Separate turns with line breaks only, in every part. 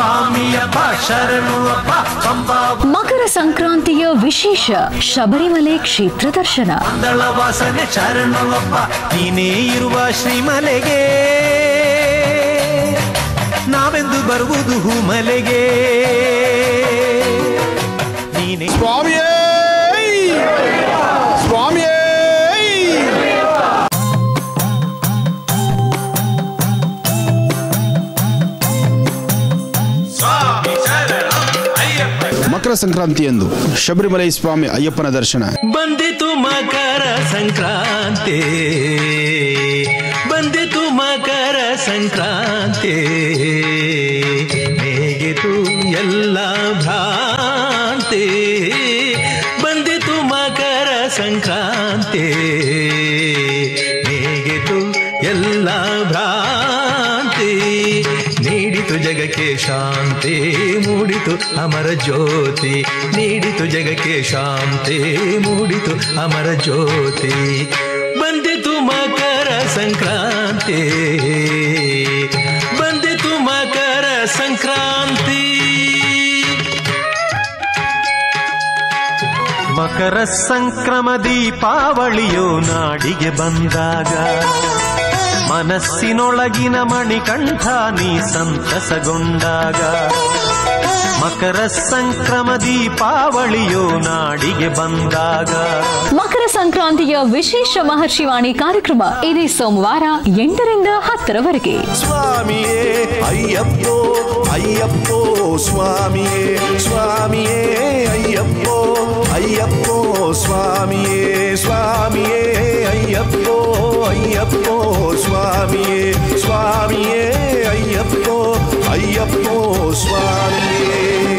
ಮಕರ ಸಂಕ್ರಾಂತಿಯ ವಿಶೇಷ ಶಬರಿಮಲೆ ಕ್ಷೇತ್ರ ದರ್ಶನ.
ವಾಸನೆ ಶರಣಪ್ಪ ನೀನೇ ಇರುವ ಶ್ರೀಮಲೆಗೆ ನಾವೆಂದು ಬರುವುದು ಹೂಮಲೆಗೆ. ನೀನೇ
ಸ್ವಾಮಿಯೇ ಸ್ವಾಮಿಯೇ. ಮಕರ ಸಂಕ್ರಾಂತಿಯಂದು ಶಬರಿಮಲೆ ಸ್ವಾಮಿ ಅಯ್ಯಪ್ಪನ ದರ್ಶನ.
ಬಂದಿತು ಮಕರ ಸಂಕ್ರಾಂತಿ, ಬಂದಿತು ಮಕರ ಸಂಕ್ರಾಂತಿ, ಹೇಗಿತು ಎಲ್ಲ ಭ್ರಾಂತಿ. ಬಂದಿತು ಮಕರ ಸಂಕ್ರಾಂತಿ, ಹೇಗಿತು ಎಲ್ಲ ಭ್ರಾಂತಿ. ನೀಡಿತು ಜಗಕ್ಕೆ ಶಾಂತಿ, ಮೂಡಿತು ಅಮರ ಜ್ಯೋತಿ. ನೀಡಿತು ಜಗಕ್ಕೆ ಶಾಂತಿ, ಮೂಡಿತು ಅಮರ ಜ್ಯೋತಿ. ಬಂದಿತು ಮಕರ ಸಂಕ್ರಾಂತಿ, ಬಂದಿತು ಮಕರ ಸಂಕ್ರಾಂತಿ. ಮಕರ ಸಂಕ್ರಮ ದೀಪಾವಳಿಯು ನಾಡಿಗೆ ಬಂದಾಗ ಮನಸ್ಸಿನೊಳಗಿನ ಮಣಿಕಂಠ ನೀ ಸಂತಸಗೊಂಡಾಗ. ಮಕರ ಸಂಕ್ರಮ ದೀಪಾವಳಿಯು ನಾಡಿಗೆ ಬಂದಾಗ.
ಮಕರ ಸಂಕ್ರಾಂತಿಯ ವಿಶೇಷ ಮಹರ್ಷಿವಾಣಿ ಕಾರ್ಯಕ್ರಮ ಇದೇ ಸೋಮವಾರ 8ರಿಂದ 10ರವರೆಗೆ.
ಸ್ವಾಮಿಯೇ ಅಯ್ಯಪ್ಪೋ ಅಯ್ಯಪ್ಪೋ ಸ್ವಾಮಿಯೇ ಸ್ವಾಮಿಯೇ ಅಯ್ಯಪ್ಪೋ ಅಯ್ಯಪ್ಪೋ ಸ್ವಾಮಿಯೇ ಸ್ವಾಮಿಯೇ ಅಯ್ಯಪ್ಪೋ ಅಯ್ಯಪ್ಪೋ ಸ್ವಾಮಿಯೇ ಸ್ವಾಮಿಯೇ ಅಯ್ಯಪ್ಪೋ ಅಯ್ಯಪ್ಪೋ ಸ್ವಾಮಿಯೇ.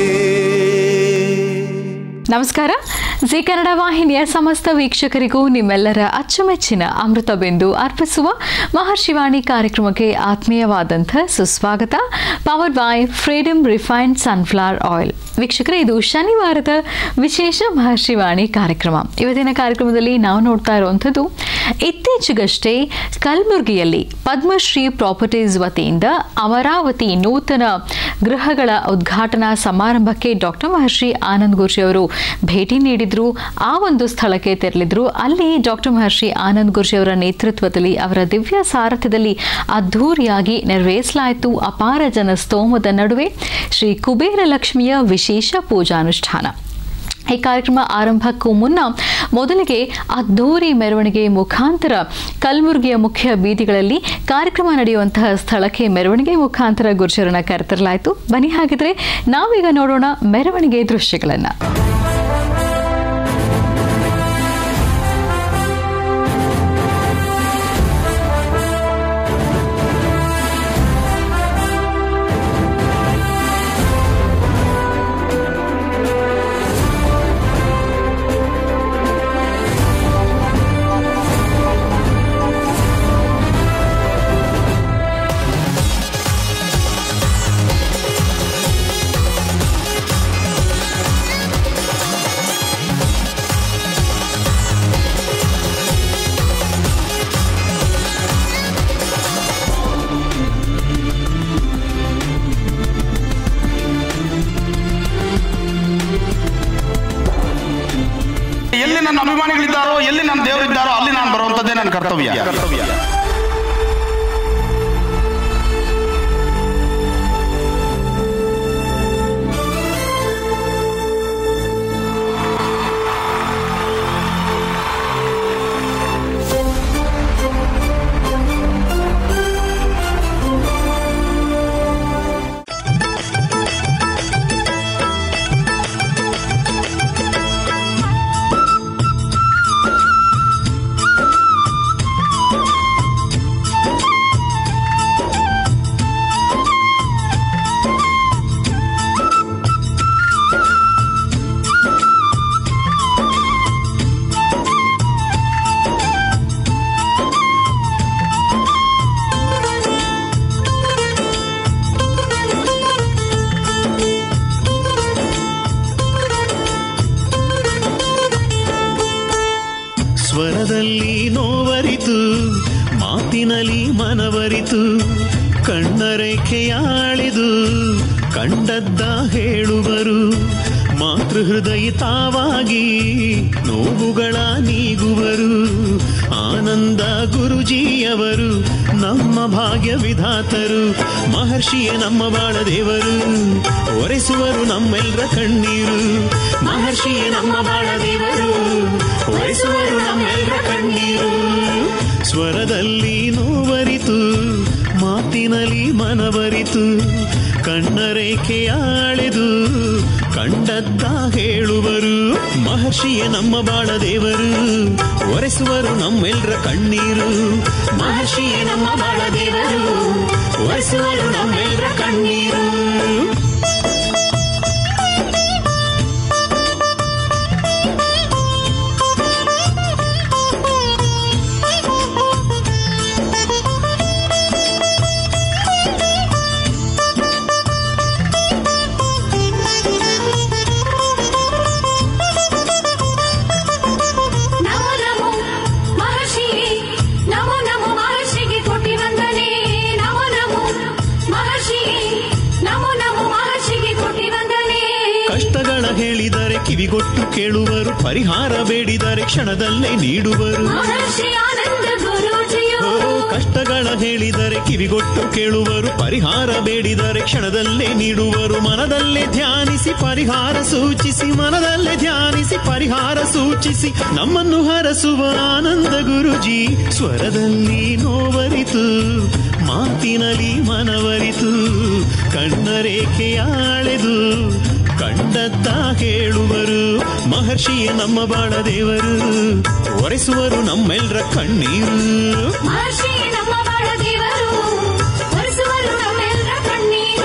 ನಮಸ್ಕಾರ. ಜಿ ಕನ್ನಡ ವಾಹಿನಿಯ ಸಮಸ್ತ ವೀಕ್ಷಕರಿಗೂ ನಿಮ್ಮೆಲ್ಲರ ಅಚ್ಚುಮೆಚ್ಚಿನ ಅಮೃತ ಬಿಂದು ಅರ್ಪಿಸುವ ಮಹರ್ಷಿವಾಣಿ ಕಾರ್ಯಕ್ರಮಕ್ಕೆ ಆತ್ಮೀಯವಾದಂಥ ಸುಸ್ವಾಗತ. Powered by Freedom refined sunflower oil. ವೀಕ್ಷಕರೇ, ಇದು ಶನಿವಾರದ ವಿಶೇಷ ಮಹರ್ಷಿವಾಣಿ ಕಾರ್ಯಕ್ರಮ. ಇವತ್ತಿನ ಕಾರ್ಯಕ್ರಮದಲ್ಲಿ ನಾವು ನೋಡ್ತಾ ಇರುವಂಥದ್ದು ಇತ್ತೀಚೆಗಷ್ಟೇ ಕಲಬುರಗಿಯಲ್ಲಿ ಪದ್ಮಶ್ರೀ ಪ್ರಾಪರ್ಟೀಸ್ ವತಿಯಿಂದ ಅಮರಾವತಿ ನೂತನ ಗೃಹಗಳ ಉದ್ಘಾಟನಾ ಸಮಾರಂಭಕ್ಕೆ ಡಾಕ್ಟರ್ ಮಹರ್ಷಿ ಆನಂದ್ ಗುರ್ಜಿ ಅವರು ಭೇಟಿ ನೀಡಿದ್ರು. ಆ ಒಂದು ಸ್ಥಳಕ್ಕೆ ತೆರಳಿದ್ರು. ಅಲ್ಲಿ ಡಾಕ್ಟರ್ ಮಹರ್ಷಿ ಆನಂದ್ ಗುರ್ಜಿ ಅವರ ನೇತೃತ್ವದಲ್ಲಿ, ಅವರ ದಿವ್ಯ ಸಾರಥ್ಯದಲ್ಲಿ ಅದ್ಧೂರಿಯಾಗಿ ನೆರವೇರಿಸಲಾಯಿತು ಅಪಾರ ಜನ ಸ್ತೋಮದ ನಡುವೆ ಶ್ರೀ ಕುಬೇರ ಲಕ್ಷ್ಮಿಯ ವಿಶೇಷ ಪೂಜಾನುಷ್ಠಾನ. ಈ ಕಾರ್ಯಕ್ರಮ ಆರಂಭಕ್ಕೂ ಮುನ್ನ ಮೊದಲಿಗೆ ಅದ್ಧೂರಿ ಮೆರವಣಿಗೆ ಮುಖಾಂತರ ಕಲಬುರಗಿಯ ಮುಖ್ಯ ಬೀದಿಗಳಲ್ಲಿ ಕಾರ್ಯಕ್ರಮ ನಡೆಯುವಂತಹ ಸ್ಥಳಕ್ಕೆ ಮೆರವಣಿಗೆ ಮುಖಾಂತರ ಗುರ್ಜರನ್ನ ಕರೆತರಲಾಯಿತು. ಬನ್ನಿ, ಹಾಗಿದ್ರೆ ನಾವೀಗ ನೋಡೋಣ ಮೆರವಣಿಗೆ ದೃಶ್ಯಗಳನ್ನು.
ಎಲ್ಲಿ ನನ್ನ ಅಭಿಮಾನಿಗಳಿದ್ದಾರೋ, ಎಲ್ಲಿ ನನ್ನ ದೇವರಿದ್ದಾರೋ ಅಲ್ಲಿ ನಾನು ಬರುವಂಥದ್ದೇ ನನ್ನ ಕರ್ತವ್ಯ.
ಸ್ವರದಲ್ಲಿ ನೋವರಿತು, ಮಾತಿನಲ್ಲಿ ಮನವರಿತು, ಕಣ್ಣರೇಖೆಯಾಳಿದು ಕಂಡದ್ದ ಹೇಳುವರು. ಮಾತೃಹೃದಯ ತಾವಾಗಿ ನೋವುಗಳ ನೀಗುವರು. ಆನಂದ ಗುರುಜಿಯವರು ನಮ್ಮ ಭಾಗ್ಯ ವಿಧಾತರು. ಮಹರ್ಷಿಯೇ ನಮ್ಮ ಬಾಳ ದೇವರು, ಒರೆಸುವರು ನಮ್ಮೆಲ್ಲರ ಕಣ್ಣೀರು. ಮಹರ್ಷಿಯೇ ನಮ್ಮ ಬಾಳ ದೇವರು, ಒರೆಸುವರು ನಮ್ಮೆಲ್ಲರ ಕಣ್ಣೀರು. ಸ್ವರದಲ್ಲಿ ನೋವರಿತು, ಮಾತಿನಲ್ಲಿ ಮನವರಿತು, ಕಣ್ಣರೇಖೆಯಾಳೆದು ಕಂಡದ್ದ ಹೇಳುವರು. ಮಹರ್ಷಿಯೇ ನಮ್ಮ ಬಾಳ ದೇವರು, ಒರೆಸುವರು ನಮ್ಮೆಲ್ಲರ ಕಣ್ಣೀರು. ಮಹರ್ಷಿಯೇ ನಮ್ಮ ಬಾಳ ದೇವರು, ಒರೆಸುವರು ನಮ್ಮೆಲ್ಲರ ಕಣ್ಣೀರು. ಹೇಳಿದರೆ ಕಿವಿಗೊಟ್ಟು ಕೇಳುವರು, ಪರಿಹಾರ ಬೇಡಿದರೆ ಕ್ಷಣದಲ್ಲೇ ನೀಡುವರು. ಕಷ್ಟಗಳ ಹೇಳಿದರೆ ಕಿವಿಗೊಟ್ಟು ಕೇಳುವರು, ಪರಿಹಾರ ಬೇಡಿದರೆ ಕ್ಷಣದಲ್ಲೇ ನೀಡುವರು. ಮನದಲ್ಲೇ ಧ್ಯಾನಿಸಿ ಪರಿಹಾರ ಸೂಚಿಸಿ, ಮನದಲ್ಲೇ ಧ್ಯಾನಿಸಿ ಪರಿಹಾರ ಸೂಚಿಸಿ ನಮ್ಮನ್ನು ಹರಸುವ ಆನಂದ ಗುರುಜಿ. ಸ್ವರದಲ್ಲಿ ನೋವರಿತು, ಮಾತಿನಲ್ಲಿ ಮನವರಿತು, ಕಣ್ಣರೇಖೆಯಾಳೆದು ಕಂಡದ್ದ ಹೇಳುವರು. ಮಹರ್ಷಿಯೇ ನಮ್ಮ ಬಾಳ ದೇವರು, ಒರೆಸುವರು ನಮ್ಮೆಲ್ಲರ ಕಣ್ಣೀರು.
ಮಹರ್ಷಿಯೇ ನಮ್ಮ ಬಾಳ ದೇವರು, ಒರೆಸುವರು ನಮ್ಮೆಲ್ಲರ ಕಣ್ಣೀರು.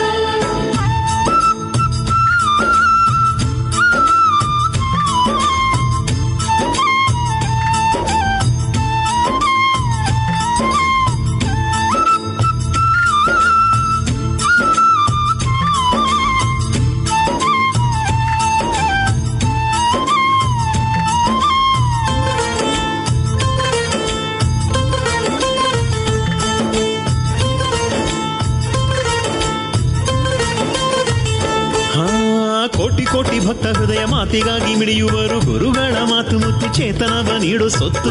ಕೋಟಿ ಕೋಟಿ ಭಕ್ತ ಹೃದಯ ಮಾತಿಗಾಗಿ ಮಿಡಿಯುವರು. ಗುರುಗಳ ಮಾತು ಮುತ್ತು ಚೇತನವ ನೀಡು ಸೊತ್ತು.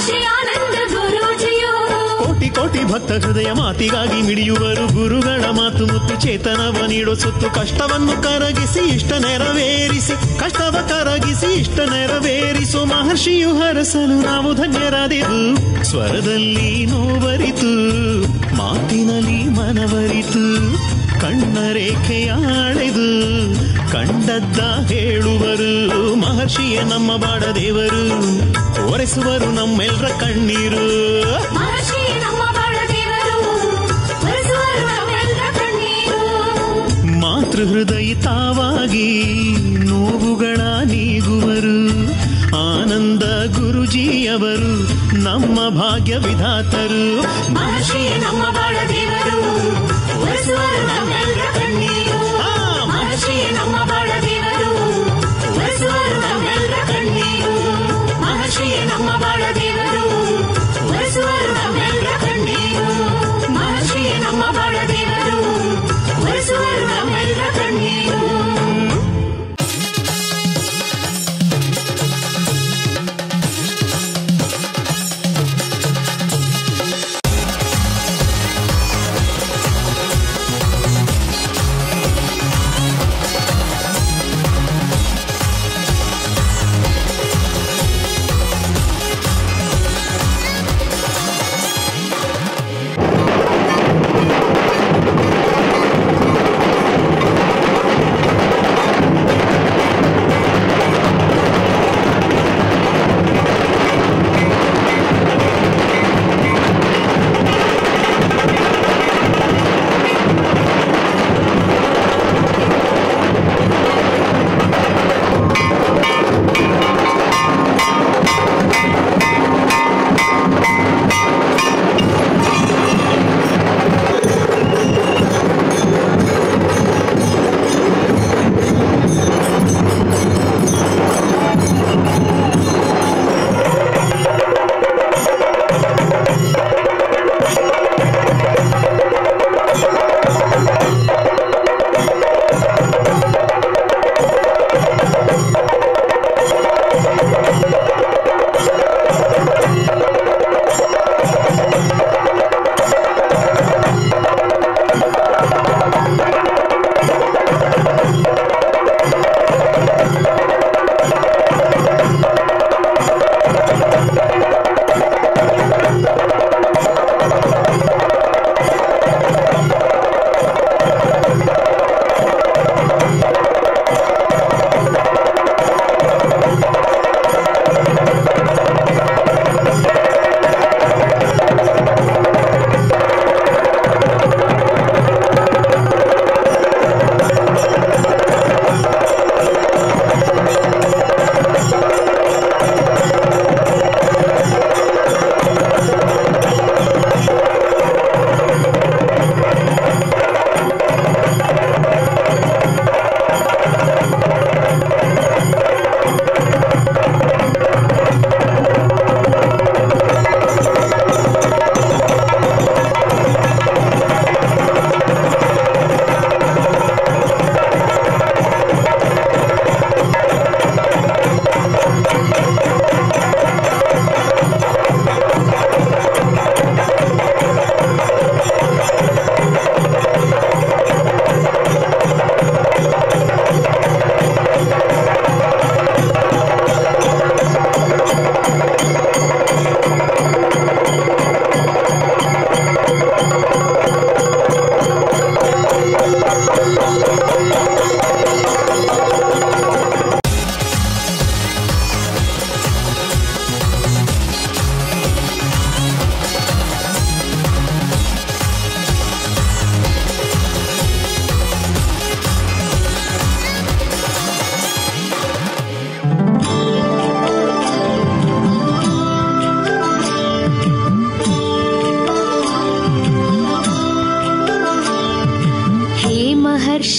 ಕೋಟಿ ಕೋಟಿ ಭಕ್ತ ಹೃದಯ ಮಾತಿಗಾಗಿ ಮಿಡಿಯುವರು. ಗುರುಗಳ ಮಾತು ಮುತ್ತು ಚೇತನವ ನೀಡು ಸೊತ್ತು. ಕಷ್ಟವನ್ನು ಕರಗಿಸಿ ಇಷ್ಟ ನೆರವೇರಿಸಿ, ಕಷ್ಟವ ಕರಗಿಸಿ ಇಷ್ಟ ನೆರವೇರಿಸು. ಮಹರ್ಷಿಯು ಹರಸಲು ನಾವು ಧನ್ಯರಾದೆವು. ಸ್ವರದಲ್ಲಿ ನೋವರಿತು, ಮಾತಿನಲ್ಲಿ ಮನವರಿತು, ಕಣ್ಣರೇಖೆಯಾಳೆದು ಕಂಡದ್ದ ಹೇಳುವರು. ಮಹರ್ಷಿಯೇ ನಮ್ಮ ಬಾಡ ದೇವರು, ಒರೆಸುವರು ನಮ್ಮೆಲ್ಲರ ಕಣ್ಣೀರು. ಮಾತೃಹೃದಯ ತಾವಾಗಿ ನೋವುಗಳ ನೀಗುವರು. ಆನಂದ ಗುರುಜಿಯವರು ನಮ್ಮ ಭಾಗ್ಯ ವಿಧಾತರು.
ಮಹರ್ಷಿಯೇ ನಮ್ಮ ಬಾಳ ದೇವರು, ಒರೆಸುವರು ನಮ್ಮೆಲ್ಲರ ಕಣ್ಣೀರು. ಮಹರ್ಷಿಯೇ ನಮ್ಮ ಬಾಳ ದೇವರು, ಒರೆಸುವರು ನಮ್ಮೆಲ್ಲರ ಕಣ್ಣೀರು. ಮಹರ್ಷಿಯೇ ನಮ್ಮ ಬಾಳ ದೇವರು, ಒರೆಸುವರು ನಮ್ಮೆಲ್ಲರ ಕಣ್ಣೀರು. ಮಹರ್ಷಿಯೇ ನಮ್ಮ ಬಾಳ ದೇವರು, ಒರೆಸುವರು ನಮ್ಮೆಲ್ಲರ ಕಣ್ಣೀರು.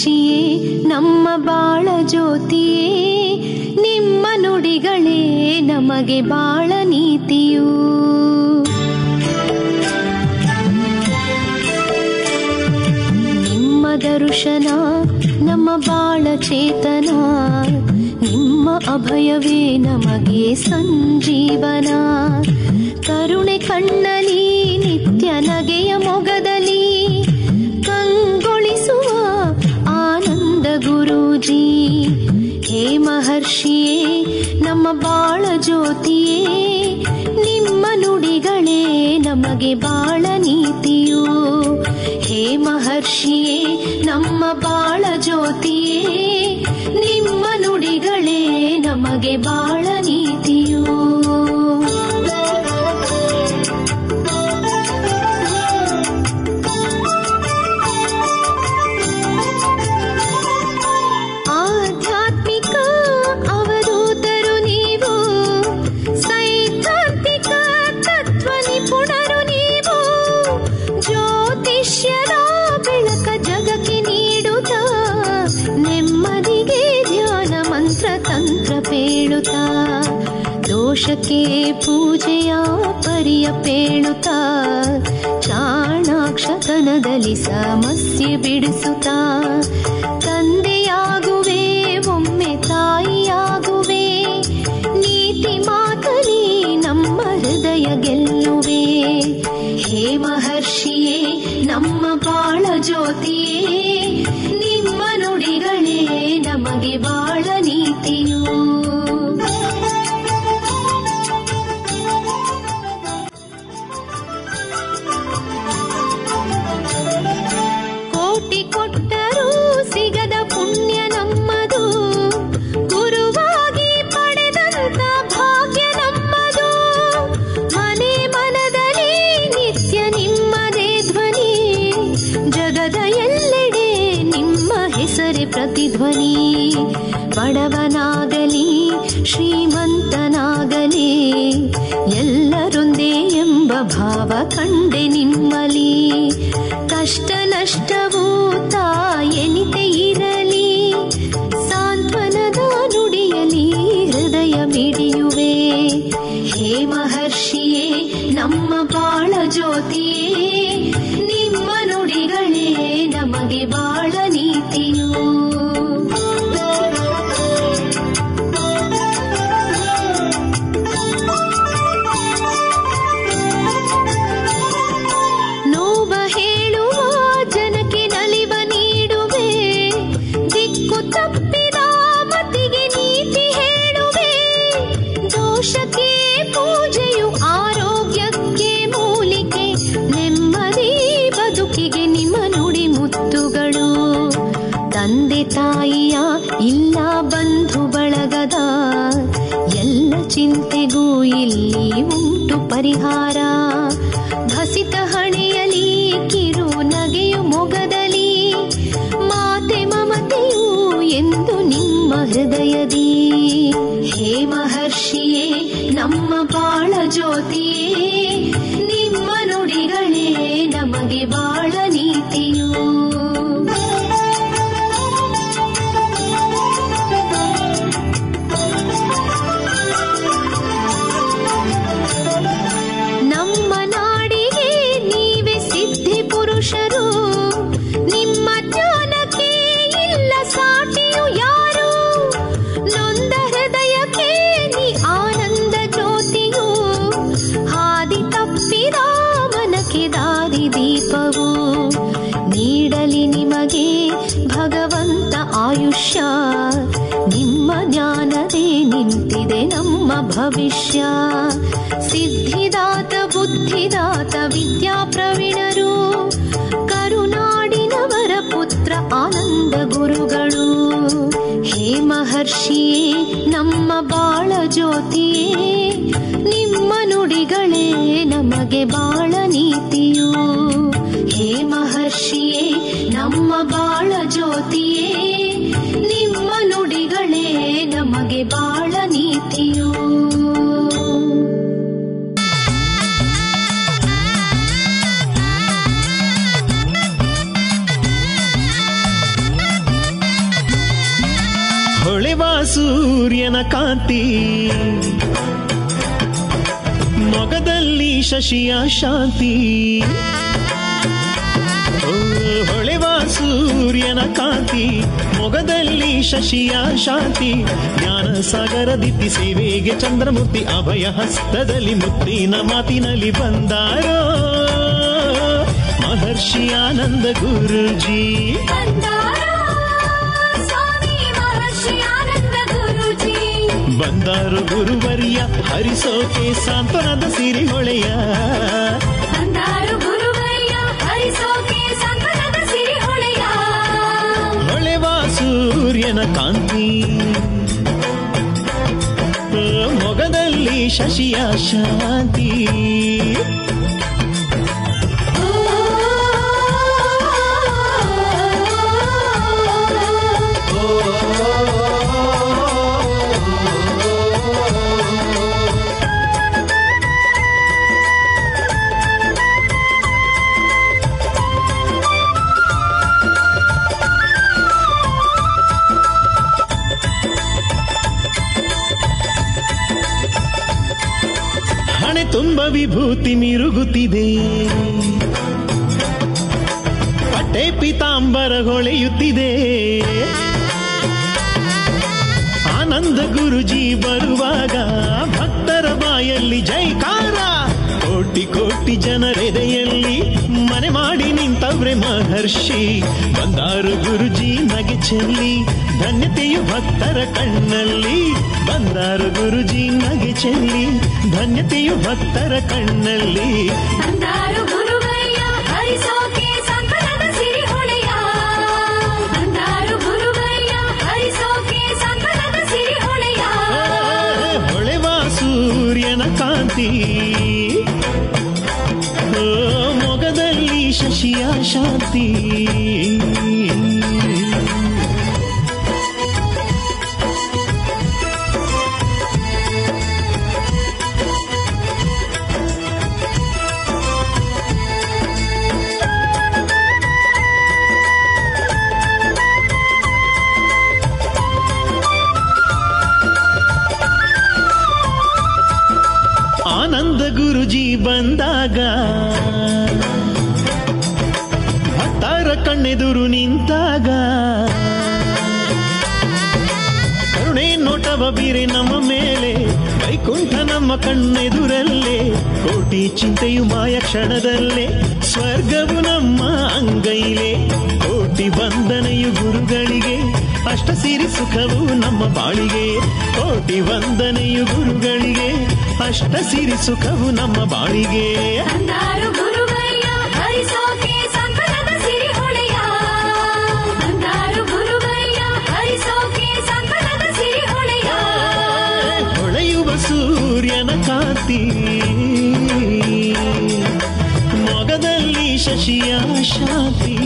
ಮಹರ್ಷಿಯೇ ನಮ್ಮ ಬಾಳ ಜ್ಯೋತಿಯೇ, ನಿಮ್ಮ ನುಡಿಗಳೇ ನಮಗೆ ಬಾಳ ನೀತಿಯು. ನಿಮ್ಮ ದರ್ಶನ ನಮ್ಮ ಬಾಳ ಚೇತನ, ನಿಮ್ಮ ಅಭಯವೇ ನಮಗೆ ಸಂಜೀವನ. ಕರುಣೆ ಕಣ್ಣಲಿ ನಿತ್ಯ ನಗೆಯ ಮೊಗದಲ್ಲಿ ಕಂಗೊಳಿಸುವ ಆನಂದ ಗುರೂಜಿ. ಹೇ ಮಹರ್ಷಿಯೇ ನಮ್ಮ ಬಾಳ ಜ್ಯೋತಿಯೇ, ನಿಮ್ಮ ನುಡಿಗಳೇ ನಮಗೆ ಬಾಳ ನೀತಿಯು. ಹೇ ಮಹರ್ಷಿಯೇ ನಮ್ಮ ಬಾಳ ಜ್ಯೋತಿಯೇ, ನಿಮ್ಮ ನುಡಿಗಳೇ ನಮಗೆ ಬಾಳ ನೀತಿಯು. ಆಧ್ಯಾತ್ಮಿಕ ಅವಧೂತರು ನೀವು, ಸೈದ್ಧಾಂತಿಕ ತತ್ವ ನಿಪುಣರು ನೀವು. ಜ್ಯೋತಿಷ್ಯದ ಬೆಳಕ ಜಗಕ್ಕೆ ನೀಡುತ್ತ, ನೆಮ್ಮದಿಗೆ ಧ್ಯಾನ ಮಂತ್ರ ತಂತ್ರ ಪೇಳುತ್ತ. ದೋಷಕ್ಕೆ ಪೂಜೆಯ ಪರಿಯ ಪೇಳುತ್ತ, ಚಾಣಾಕ್ಷತನದಲ್ಲಿ ಸಮಸ್ಯೆ ಬಿಡಿಸುತ್ತ. ತಂದೆಯಾಗುವೆ ಒಮ್ಮೆ ತಾಯಿಯಾಗುವೆ, ನೀತಿ ಮಾತಲಿ ನಮ್ಮ ಹೃದಯ ಗೆಲ್ಲುವೆ. ಹೇ ಮಹರ್ಷಿಯೇ ನಮ್ಮ ಬಾಳ ಜ್ಯೋತಿಯೇ, ನಿಮ್ಮ ನುಡಿಗಳೇ ನಮಗೆ ಬಾಳ ನೀತಿಯು. ಕೋಟಿ ಕೊಟ್ಟರೂ ಸಿಗದ ಪುಣ್ಯ ನಮ್ಮದು, ಗುರುವಾಗಿ ಪಡೆದಂತ ಭಾಗ್ಯ ನಮ್ಮದು. ಮನೆ ಮನದಲ್ಲಿ ನಿತ್ಯ ನಿಮ್ಮದೇ ಧ್ವನಿ, ಜಗದ ಎಲ್ಲೆಡೆ ನಿಮ್ಮ ಹೆಸರೇ ಪ್ರತಿಧ್ವನಿ. ಬಡವನಾಗಲಿ ಶ್ರೀಮಂತನಾಗಲಿ ಎಲ್ಲರೊಂದೇ ಎಂಬ ಭಾವ ಕಂಡೆ ನಿಮ್ಮಲಿ. ಕಷ್ಟ ನಷ್ಟವೂ ತಾಯೆನಿತೆ ಇರಲಿ, ಸಾಂತ್ವನದ ನುಡಿಯಲಿ ಹೃದಯ ಮಿಡಿಯುವೆ. ಹೇ ಮಹರ್ಷಿಯೇ ನಮ್ಮ ಬಾಳ ಜ್ಯೋತಿಯೇ, ನಿಮ್ಮ ನುಡಿಗಳೇ ನಮಗೆ ಬಾಳ ನೀತಿಯು. ನೋವ ಹೇಳುವ ಜನಕ್ಕೆ ನಲಿವ ನೀಡುವೆ, ದಿಕ್ಕು ತಪ್ಪಿದ ಮತಿಗೆ ನೀತಿ ಹೇಳುವೆ. ದೋಷಕ್ಕೆ ಪೂಜೆಯು ಆರೋಗ್ಯಕ್ಕೆ ಮೂಲಿಕೆ, ನೆಮ್ಮದಿ ಬದುಕಿಗೆ ನಿಮ್ಮ ನುಡಿ ಮುತ್ತುಗಳು. ತಂದೆ ತಾಯಿಯ ಇಲ್ಲ ಬಂಧು ಬಳಗದ ಎಲ್ಲ ಚಿಂತೆಗೂ ಇಲ್ಲಿ ಉಂಟು ಪರಿಹಾರ. ಹಸಿತ ಹಣೆಯಲಿ ಕಿರು ನಗೆಯು ಮೊಗದಲ್ಲಿ, ಮಾತೆ ಮಮತೆಯು ಎಂದು ನಿಮ್ಮ ಹೃದಯದಿ. ಹೇ ಮಹರ್ಷಿಯೇ ನಮ್ಮ ಬಾಳ ಜ್ಯೋತಿಯೇ, ನಿಮ್ಮ ನುಡಿಗಳೇ ನಮಗೆ ಬಾಳ ನೀತಿಯು. ನಮ್ಮ ನಾಡಿಗೆ ನೀವೇ ಸಿದ್ಧಿ ಪುರುಷರು, ನಿಮ್ಮ ಜ್ಞಾನಕ್ಕೆ ಇಲ್ಲ ಸಾಟಿಯು ಯಾರು. ನೊಂದ ಹೃದಯಕ್ಕೆ ನೀ ಆನಂದ ಜ್ಯೋತಿಯು, ಹಾದಿ ತಪ್ಪಿದ ಮನಕ್ಕೆ ದಾರಿ ದೀಪವು. ನೀಡಲಿ ನಿಮಗೆ ಭಗವಂತ ಆಯುಷ್ಯ, ನಿಮ್ಮ ಜ್ಞಾನದೇ ನಿಂತಿದೆ ನಮ್ಮ ಭವಿಷ್ಯ. ಸಿದ್ಧಿದಾತ ಬುದ್ಧಿದಾತ ವಿದ್ಯಾ ಪ್ರವೀಣರು, ಕರುನಾಡಿನವರ ಪುತ್ರ ಆನಂದ ಗುರುಗಳು. ಹೇ ಮಹರ್ಷಿಯೇ ನಮ್ಮ ಬಾಳ ಜ್ಯೋತಿಯೇ, ನಿಮ್ಮ ನುಡಿಗಳೇ ನಮಗೆ ಬಾಳ ನೀತಿಯು. ಹೇ ಮಹರ್ಷಿಯೇ ನಮ್ಮ ಬಾಳ ಜ್ಯೋತಿಯೇ, ನಿಮ್ಮ ನುಡಿಗಳೇ ನಮಗೆ ಬಾಳ ನೀತಿಯು.
ಹೊಳೆವ ಸೂರ್ಯನ ಕಾಂತಿ ಮೊಗದಲ್ಲಿ ಶಶಿಯ ಶಾಂತಿ. ಹೊಳೆವ ಸೂರ್ಯನ ಕಾಂತಿ ಮೊಗದಲ್ಲಿ ಶಶಿಯ ಶಾಂತಿ. ಜ್ಞಾನ ಸಾಗರ ದಿತ್ತಿ ಸೇವೆಗೆ ಚಂದ್ರಮೂರ್ತಿ ಅಭಯ ಹಸ್ತದಲ್ಲಿ ಮುತ್ತಿನ ಮಾತಿನಲ್ಲಿ ಬಂದಾರೋ ಮಹರ್ಷಿ ಆನಂದ ಗುರುಜಿ. ಬಂದಾರು ಗುರುವರ್ಯ ಹರಿಸೋಕೆ ಸಾಂತ್ವನದ ಸಿರಿ ಹೊಳೆಯ. ಹೊಳೆವ ಸೂರ್ಯನ ಕಾಂತಿ ಮೊಗದಲ್ಲಿ ಶಶಿಯ ಶಾಂತಿ. ತುಂಬ ವಿಭೂತಿ ಮಿರುಗುತ್ತಿದೆ, ಪಟ್ಟೆ ಪೀತಾಂಬರ ಹೊಳೆಯುತ್ತಿದೆ. ಆನಂದ ಗುರುಜಿ ಬರುವಾಗ ಭಕ್ತರ ಬಾಯಲ್ಲಿ ಜೈಕಾರ. ಕೋಟಿ ಕೋಟಿ ಜನರೆದೆಯಲ್ಲಿ ಮನೆ ಮಾಡಿ ನಿಂತವ್ರೆ ಮಹರ್ಷಿ. ಬಂದಾರು ಗುರುಜಿ ನಗೆ ಚೆಲ್ಲಿ ಧನ್ಯತೆಯು ಭಕ್ತರ ಕಣ್ಣಲ್ಲಿ. ಬಂದಾರು ಗುರುಜಿ ನಗೆ ಚೆಲ್ಲಿ ಧನ್ಯತೆಯು ಭಕ್ತರ ಕಣ್ಣಲ್ಲಿ. ಹೊಳೆವ ಸೂರ್ಯನ ಕಾಂತಿ ಮೊಗದಲ್ಲಿ ಶಶಿಯ ಶಾಂತಿ. ಆನಂದ ಗುರುಜಿ ಬಂದಾಗ ಭಕ್ತರ ಕಣ್ಣೆದುರು ನಿಂತಾಗ ಕರುಣೆ ನೋಟವ ಬೀರೆ ನಮ್ಮ ಮೇಲೆ. ವೈಕುಂಠ ನಮ್ಮ ಕಣ್ಣೆದುರಲ್ಲೇ. ಕೋಟಿ ಚಿಂತೆಯು ಮಾಯ ಕ್ಷಣದಲ್ಲೇ. ಸ್ವರ್ಗವು ನಮ್ಮ ಅಂಗೈಲೆ. ಕೋಟಿ ವಂದನೆಯು ಗುರುಗಳಿಗೆ. ಅಷ್ಟ ಸಿರಿ ಸುಖವು ನಮ್ಮ ಬಾಳಿಗೆ. ಕೋಟಿ ವಂದನೆಯು ಗುರುಗಳಿಗೆ. ಅಷ್ಟ ಸಿರಿ ಸುಖವು ನಮ್ಮ ಬಾಳಿಗೆ. ಹೊಳೆಯುವ ಸೂರ್ಯನ ಕಾಂತಿ ಮೊಗದಲ್ಲಿ ಶಶಿಯ ಶಾಂತಿ.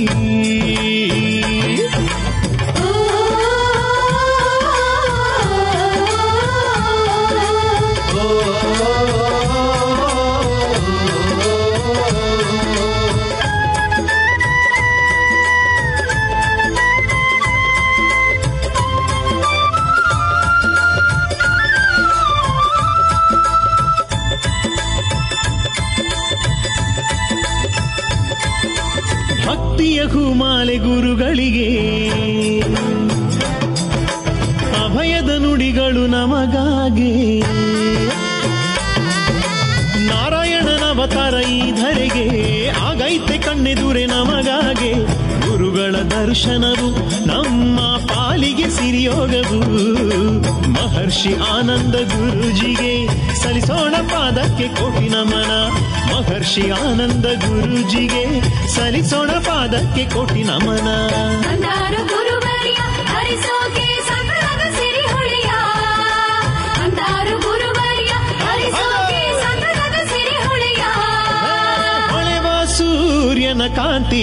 ಭಕ್ತಿಯ ಹೂಮಾಲೆ ಗುರುಗಳಿಗೆ. ಅಭಯದ ನುಡಿಗಳು ನಮಗಾಗೆ. ನಾರಾಯಣನ ಅವತಾರ ಈ ಧರೆಗೆ. ಆಗೈತೆ ಕಣ್ಣೆದುರೆ ನಮಗಾಗೆ. ಗುರುಗಳ ದರ್ಶನವು ನಮ್ಮ ಪಾಲಿಗೆ ಸಿರಿಯೋಗವು. ಮಹರ್ಷಿ ಆನಂದ ಗುರುಜಿಗೆ ಸಲ್ಲಿಸೋಣ ಪಾದಕ್ಕೆ ಕೋಟಿ ನಮನ. ಮಹರ್ಷಿ ಆನಂದ ಗುರುಜಿಗೆ ಸಲ್ಲಿಸೋಣ ಪಾದಕ್ಕೆ ಕೋಟಿ ನಮನ. ಹೊಳೆವ ಸೂರ್ಯನ ಕಾಂತಿ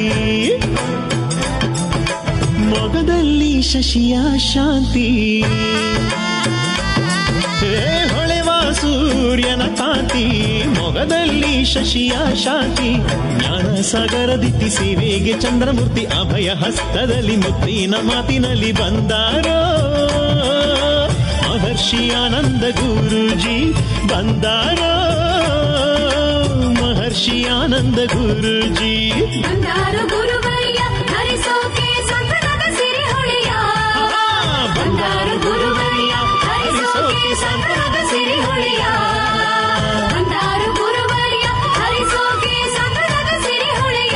ಮೊಗದಲ್ಲಿ ಶಶಿಯ ಶಾಂತಿ. ಹೊಳೆವ ಸೂರ್ಯನ ಕಾಂತಿ ಮೊಗದಲ್ಲಿ ಶಶಿಯ ಶಾಂತಿ. ಜ್ಞಾನ ಸಾಗರ ದಿತ್ತಿ ಸೇವೆಗೆ ಚಂದ್ರಮೂರ್ತಿ ಅಭಯ ಹಸ್ತದಲ್ಲಿ ಮುತ್ತಿನ ಮಾತಿನಲ್ಲಿ ಬಂದಾರೋ ಮಹರ್ಷಿ ಆನಂದ ಗುರೂಜಿ ಬಂದಾರೋ ಮಹರ್ಷಿ ಆನಂದ ಗುರೂಜಿ
ಬಂದಾರು ಗುರುವಯ್ಯ ಹರಿಸೋಕೆ ಸಂತನದ ಸಿರಿಹೊಳೆಯ ಬಂದಾರು ಗುರುವಯ್ಯ ಹರಿಸೋಕೆ ಸಂತನದ ಸಿರಿಹೊಳೆಯ ಬಂದಾರು ಗುರುವಯ್ಯ ಹರಿಸೋಕೆ ಸಂತನದ ಸಿರಿಹೊಳೆಯ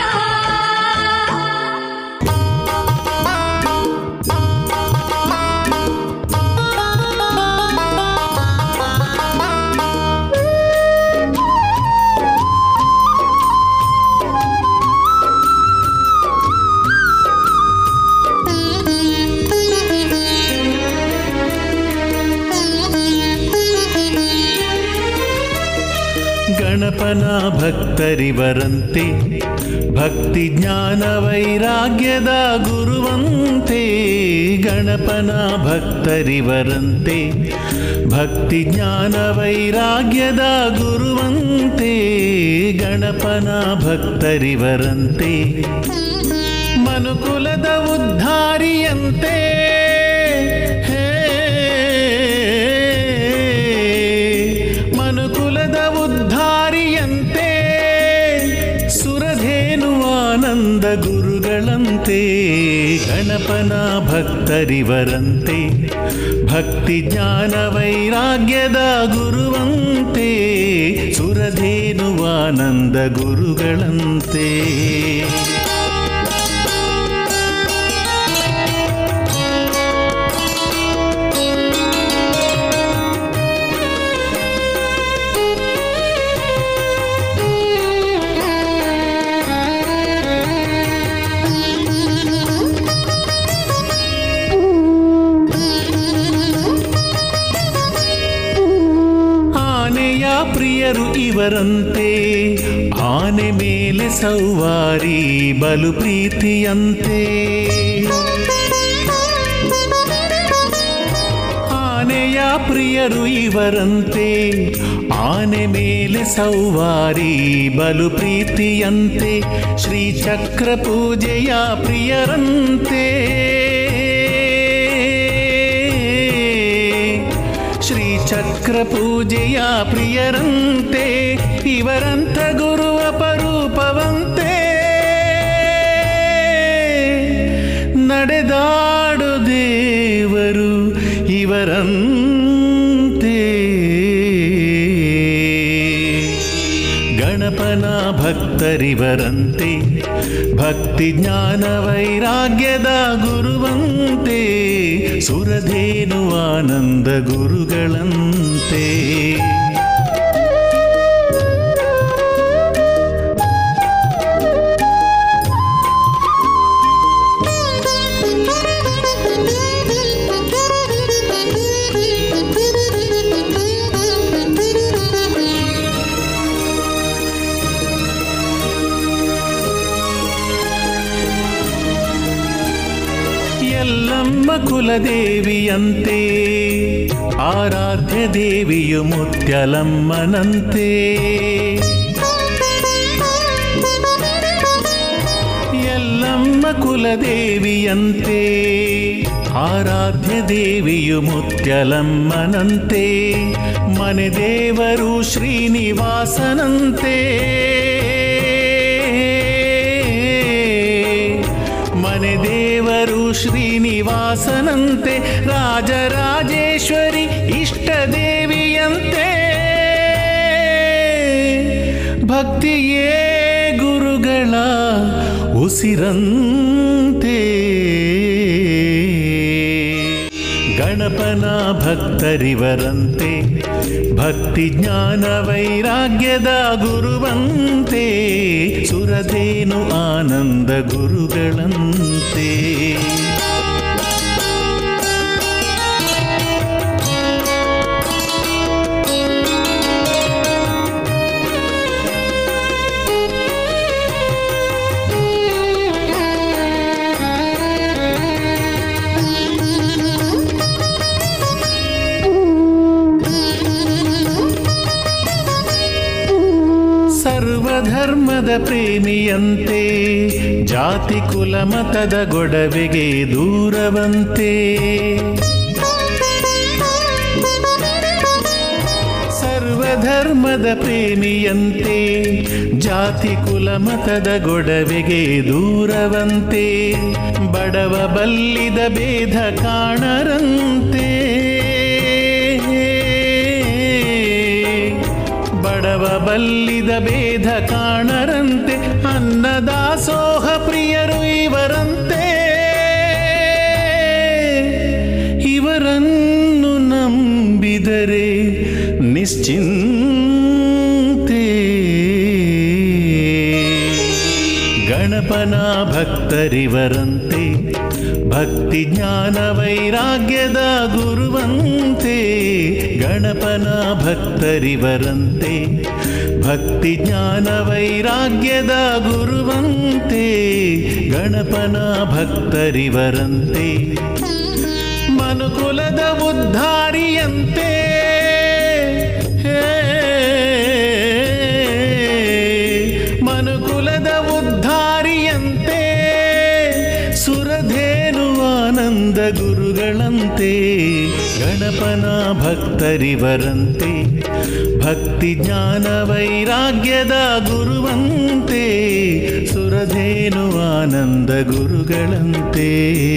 ಗಣಪನ ಭಕ್ತರಿವರಂತೆ ಭಕ್ತಿ ಜ್ಞಾನ ವೈರಾಗ್ಯದ ಗುರುವಂತೆ ಗಣಪನ ಭಕ್ತರಿವರಂತೆ ಭಕ್ತಿ ಜ್ಞಾನ ವೈರಾಗ್ಯದ ಗುರುವಂತೆ ಗಣಪನ ಭಕ್ತರಿವರಂತೆ ಮನುಕುಲದ ಉದ್ಧಾರಿಯಂತೆ ಮನುಕುಲದ ಉದ್ಧಾರಿಯಂತೆ ಸುರಧೇನು ಆನಂದ ಗುರುಗಳಂತೆ ಗಣಪನ ಭಕ್ತರಿವರಂತೆ ಭಕ್ತಿ ಜ್ಞಾನ ವೈರಾಗ್ಯದ ಗುರುವಂತೆ ಸುರಧೇನು ಆನಂದ ಗುರುಗಳಂತೆ ಪ್ರಿಯರು ಇವರಂತೆ ಆನೆ ಮೇಲೆ ಸೌವಾರಿ ಬಲು ಪ್ರೀತಿಯಂತೆ ಆನೆಯ ಪ್ರಿಯರು ಇವರಂತೆ ಆನೆ ಮೇಲೆ ಸೌವಾರಿ ಬಲು ಪ್ರೀತಿಯಂತೆ ಶ್ರೀಚಕ್ರ ಪೂಜೆಯ ಪ್ರಿಯರಂತೆ ಚಕ್ರ ಪೂಜೆಯ ಪ್ರಿಯರಂತೆ ಇವರಂಥ ಗುರುವ ಪರೂಪವಂತೆ ನಡೆದಾಡು ದೇವರು ಇವರಂತೆ ಗಣಪನ ಭಕ್ತರಿವರಂತೆ ಭಕ್ತಿ ಜ್ಞಾನ ವೈರಾಗ್ಯದ ಗುರುವಂತೆ ಸುರಧೇನು ಆನಂದ ಗುರುಗಳಂತೆ ಎಲ್ಲಮ್ಮ ಕುಲದೇವಿಯಂತೆ ಆರಾಧ್ಯ ದೇವಿಯು ಮುತ್ಯಲಮ್ಮನಂತೆ ಎಲ್ಲಮ್ಮ ಕುಲದೇವಿಯಂತೆ ಆರಾಧ್ಯ ದೇವಿಯು ಮುತ್ಯಲಮ್ಮನಂತೆ ಮನೆ ದೇವರು ಶ್ರೀನಿವಾಸನಂತೆ ಮನೆ ದೇವರು ಶ್ರೀನಿವಾಸನಂತೆ ರಾಜರಾಜೇಶ್ವರಿ ಇಷ್ಟ ದೇವಿಯಂತೆ ಭಕ್ತಿಯೇ ಗುರುಗಳ ಉಸಿರಂತೆ ಗಣಪನ ಭಕ್ತರಿವರಂತೆ ಭಕ್ತಿ ಜ್ಞಾನ ವೈರಾಗ್ಯದ ಗುರುವಂತೆ ಸುರಧೇನು ಆನಂದ ಗುರುಗಳಂತೆ ಸರ್ವಧರ್ಮದ ಪ್ರೇಮಿಯಂತೆ ಜಾತಿ ಕುಲ ಮತದ ಗೊಡವೆಗೆ ದೂರವಂತೆ
ಧರ್ಮದ ಪ್ರೇಮಿಯಂತೆ, ಜಾತಿ ಕುಲ ಮತದ ಗೊಡವೆಗೆ ದೂರವಂತೆ, ಬಡವ ಬಲ್ಲಿದ ಭೇದ ಕಾಣರಂತೆ, ಬಡವ ಬಲ್ಲಿದ ಭೇದ ಕಾಣರಂತೆ, ಅನ್ನದಾಸೋಹ ಪ್ರಿಯರು ಇವರಂತೆ, ಇವರನ್ನು ನಂಬಿದರೆ ನಿಶ್ಚಿಂತೆ. ಗಣಪನ ಭಕ್ತರಿವರಂತೆ, ಭಕ್ತಿ ಜ್ಞಾನ ವೈರಾಗ್ಯದ ಗುರುವಂತೆ, ಗಣಪನ ಭಕ್ತರಿವರಂತೆ, ಭಕ್ತಿ ಜ್ಞಾನ ವೈರಾಗ್ಯದ ಗುರುವಂತೆ, ಗಣಪನ ಭಕ್ತರಿವರಂತೆ, ಮನುಕುಲದ ಉದ್ಧಾರಿಯಂತೆ, ಮನುಕುಲದ ಉದ್ಧಾರಿಯಂತೆ, ಸುರಧೇನು ಆನಂದ ಗುರುಗಳಂತೆ, ಗಣಪನ ಭಕ್ತರಿವರಂತೆ, ಭಕ್ತಿ ಜ್ಞಾನ ವೈರಾಗ್ಯದ ಗುರುವಂತೆ, ಸುರಧೇನು ಆನಂದ ಗುರುಗಳಂತೆ.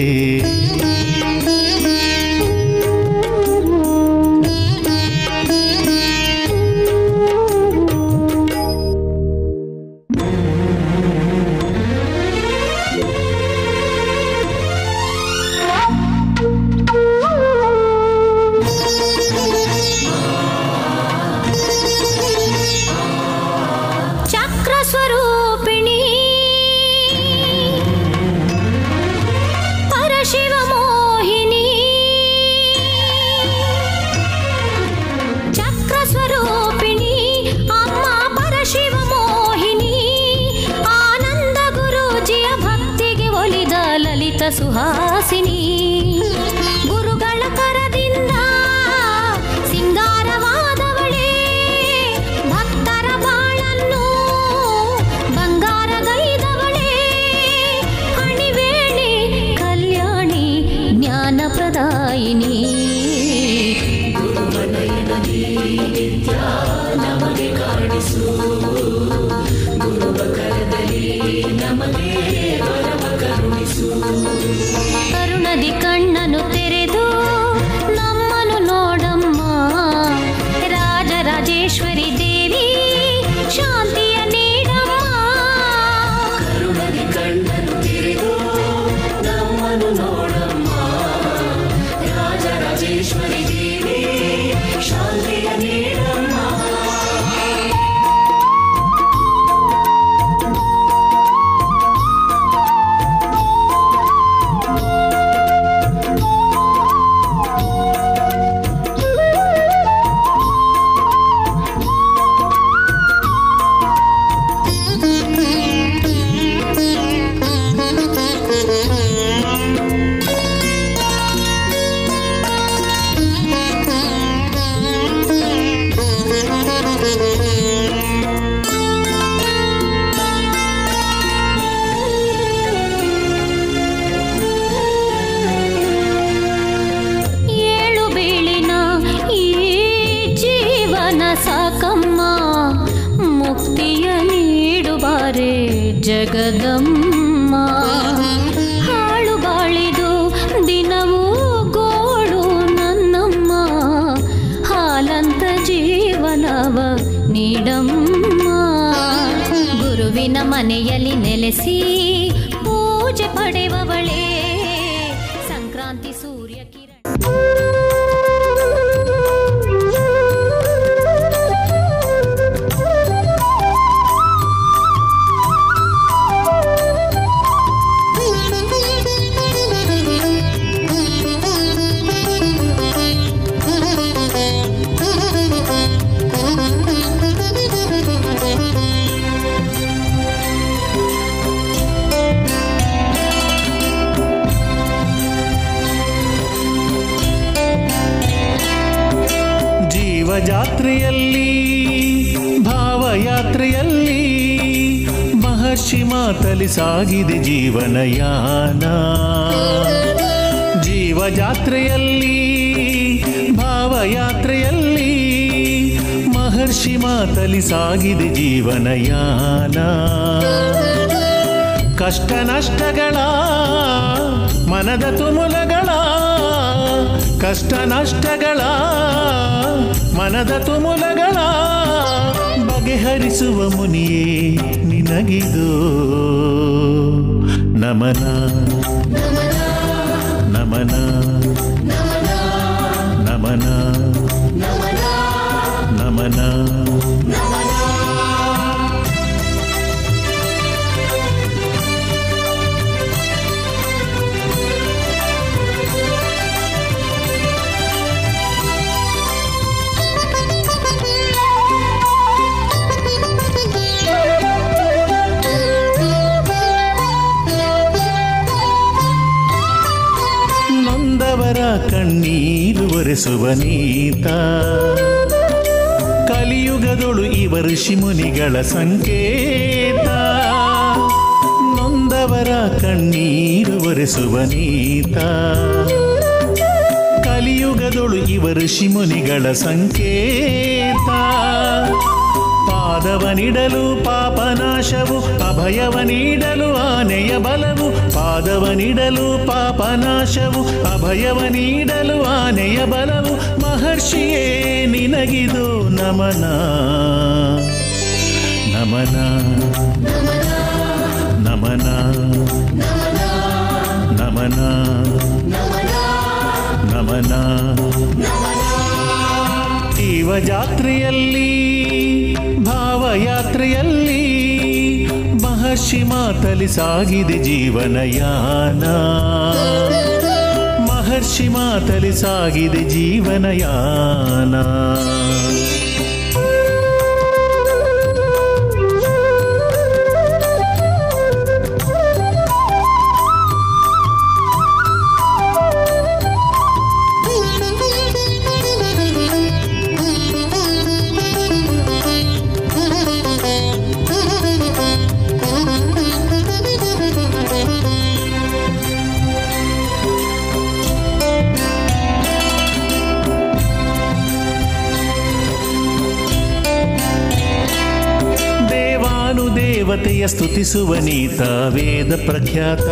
ಸುಹಾಸಿನಿ ಗುರುಗಳ ಕರದಿಂದ ಸಿಂಗಾರವಾದವಳೇ, ಭಕ್ತರ ಬಾಳನ್ನು ಬಂಗಾರಗೈದವಳೇ, ಅಣಿವೇಣಿ ಕಲ್ಯಾಣಿ ಜ್ಞಾನ ಪ್ರದಾಯಿನಿ, ಗುರುವನಯನ ನಿತ್ಯ ನಮಗೆ ಕಾಣಿಸು, ಗುರುವ ಕರದಲ್ಲಿ ನಮಗೆ ವರವ ಕರುಣಿಸು, ಕರುಣದಿ ಕಣ್ಣನು ತೆರೆದು ನಮ್ಮನು ನೋಡಮ್ಮ, ರಾಜರಾಜೇಶ್ವರಿ ದೇವಿ ಶಾಂತಿಯ ನೀಡಮ್ಮ, ಕರುಣದಿ ಕಣ್ಣನು ತೆರೆದು ನಮ್ಮನು ನೋಡಮ್ಮ, ರಾಜರಾಜೇಶ್ವರಿ ದೇವಿ ಶಾಂತಿಯ ನೀಡಮ್ಮ. ಜಗದಮ್ಮ ಹಾಳು ಬಾಳಿದು ದಿನವೂ ಗೋಳು ನನ್ನಮ್ಮ, ಹಾಲಂತ ಜೀವನವ ನೀಡಮ್ಮ, ಗುರುವಿನ ಮನೆಯಲ್ಲಿ ನೆಲೆಸಿ ಪೂಜೆ ಪಡೆವವಳೇ ಸಂಕ್ರಾಂತಿ ಸೂರ್ಯ ಕಿರಣ.
ಜಾತ್ರೆಯಲ್ಲಿ ಭಾವಯಾತ್ರೆಯಲ್ಲಿ ಮಹರ್ಷಿ ಮಾತಲಿ ಸಾಗಿದೆ ಜೀವನಯಾನ, ಜೀವಜಾತ್ರೆಯಲ್ಲಿ ಭಾವಯಾತ್ರೆಯಲ್ಲಿ ಮಹರ್ಷಿ ಮಹರ್ಷಿ ಮಾತಲಿ ಸಾಗಿದೆ ಜೀವನಯಾನ. ಕಷ್ಟ ನಷ್ಟಗಳ ಮನದ ತುಮುಲಗಳ, ಕಷ್ಟ ನಷ್ಟಗಳ ಮನದ ತುಮುಲಗಳ ಬಗೆಹರಿಸುವ ಮುನಿಯೇ ನಿನಗಿದು ನಮನ ನಮನ ನಮನ ನಮನ. ಕಣ್ಣೀರು ಒರೆಸುವ ನೀತ, ಕಲಿಯುಗದೊಳು ಇವ ಋಷಿ ಮುನಿಗಳ ಸಂಕೇತ. ನೊಂದವರ ಕಣ್ಣೀರು ಒರೆಸುವ ನೀತ, ಕಲಿಯುಗದೊಳು ಇವ ಋಷಿ ಮುನಿಗಳ ಸಂಕೇತ. ಪಾದವ ನೀಡಲು ಪಾಪನಾಶವು, ಅಭಯವ ನೀಡಲು ಆನೆಯ ಬಲವು. ಪಾದವ ನೀಡಲು ಪಾಪನಾಶವು, ಅಭಯವ ನೀಡಲು ಆನೆಯ ಬಲವು. ಮಹರ್ಷಿಯೇ ನಿನಗಿದು ನಮನ ನಮನ ನಮನ ನಮನ ನಮನ. ಜೀವಜಾತ್ರೆಯಲ್ಲಿ ಭಾವಯಾತ್ರೆಯಲ್ಲಿ ಮಹರ್ಷಿ ಮಾತಲಿ ಸಾಗಿದೆ ಜೀವನಯಾನ. ಮಹರ್ಷಿ ಮಾತಲಿ ಸಾಗಿದೆ ಜೀವನಯಾನ. ದೇವತೆಯ ಸ್ತುತಿಸುವ ನೀತ ವೇದ ಪ್ರಖ್ಯಾತ.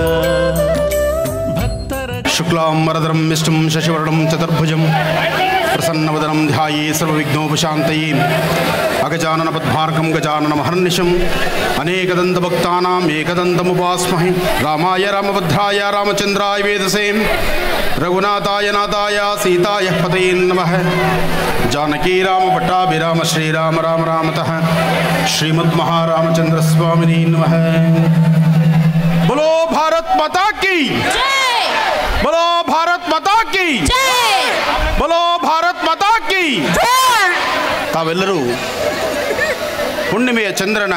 ಭಕ್ತರ
ಶುಕ್ಲಾಂಬರಧರಂ ವಿಷ್ಣುಂ ಶಶಿವರ್ಣಂ ಚತುರ್ಭುಜಂ ಪ್ರಸನ್ನವದನಂ ಧ್ಯಾಯೇ ಸರ್ವವಿಘ್ನೋಪಶಾಂತಯೇ. ಅಗಜಾನನ ಪದ್ಮಾರ್ಕಂ ಗಜಾನನ ಮಹರ್ನಿಶಂ ಅನೇಕದಂತಭಕ್ತಾನಾಂ ಏಕದಂತಮುಪಾಸ್ಮಹೇ. ರಾಮಾಯ ರಾಮಭದ್ರಾಯ ರಾಮಚಂದ್ರಾಯ ವೇದಸೇ ರಘುನಾಥಾಯ ನಾಥಾಯ ಸೀತಾಯ ಪತಯೇ ನಮಃ. ಜಾನಕೀ ರಾಮ ಪಟ್ಟಾಭಿರಾಮ ಶ್ರೀರಾಮ ರಾಮ ರಾಮತಃ ಶ್ರೀಮದ್ ಮಹಾರಾಮಚಂದ್ರ ಸ್ವಾಮಿನೇ ನಮಃ. बोलो भारत माता की जय, बोलो भारत माता की जय, बोलो भारत माता की जय. ತಾವೆಲ್ಲರೂ ಹುಣ್ಣಿಮೆಯ ಚಂದ್ರನ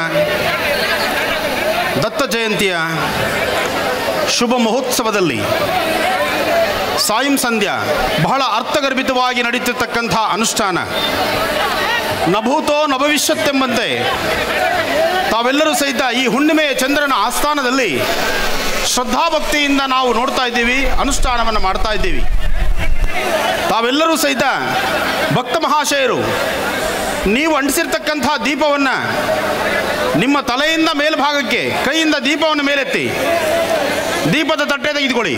ದತ್ತ ಜಯಂತಿಯ ಶುಭ ಮಹೋತ್ಸವದಲ್ಲಿ ಸಾಯಂ ಸಂಧ್ಯಾ ಬಹಳ ಅರ್ಥಗರ್ಭಿತವಾಗಿ ನಡೀತಿರ್ತಕ್ಕಂಥ ಅನುಷ್ಠಾನ ನಭೂತೋ ನಭವಿಷ್ಯತ್ತೆಂಬಂತೆ ತಾವೆಲ್ಲರೂ ಸಹಿತ ಈ ಹುಣ್ಣಿಮೆಯ ಚಂದ್ರನ ಆಸ್ಥಾನದಲ್ಲಿ ಶ್ರದ್ಧಾಭಕ್ತಿಯಿಂದ ನಾವು ನೋಡ್ತಾ ಇದ್ದೀವಿ, ಅನುಷ್ಠಾನವನ್ನು ಮಾಡ್ತಾ ಇದ್ದೀವಿ. ತಾವೆಲ್ಲರೂ ಸಹಿತ ಭಕ್ತ ಮಹಾಶಯರು ನೀವು ಅಂಟಿಸಿರ್ತಕ್ಕಂಥ ದೀಪವನ್ನು ನಿಮ್ಮ ತಲೆಯಿಂದ ಮೇಲ್ಭಾಗಕ್ಕೆ ಕೈಯಿಂದ ದೀಪವನ್ನು ಮೇಲೆತ್ತಿ ದೀಪದ ತಟ್ಟೆ ತೆಗೆದುಕೊಳ್ಳಿ.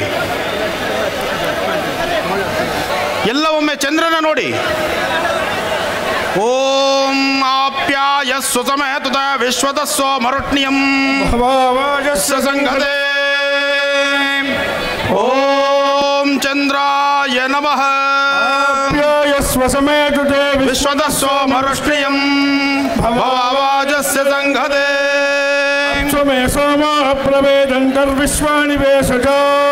ಎಲ್ಲ ಒಮ್ಮೆ ಚಂದ್ರನ ನೋಡಿ. ಓಂ ಆಪ್ಯಾಯ ಸ್ವಸಮೇತುತ ವಿಶ್ವತಸ್ವ ಮರುಟ್ನಿಯಂ ಭವಾವಾಜಸ್ಯ ಸಂಘತೆ. ಓಂ ಚಂದ್ರಾಯ ನಮಃ. ಆಪ್ಯಾಯ ಸ್ವಸಮೇತುತ ವಿಶ್ವತಸ್ವ ಮರುಟ್ನಿಯಂ ಭವಾವಾಜಸ್ಯ ಸಂಘತೆ. ಸ್ವಮೇ ಸೋಮ ಪ್ರವೇದಂತರ್ವಿಶ್ವಾಣಿ ವೇಷಜ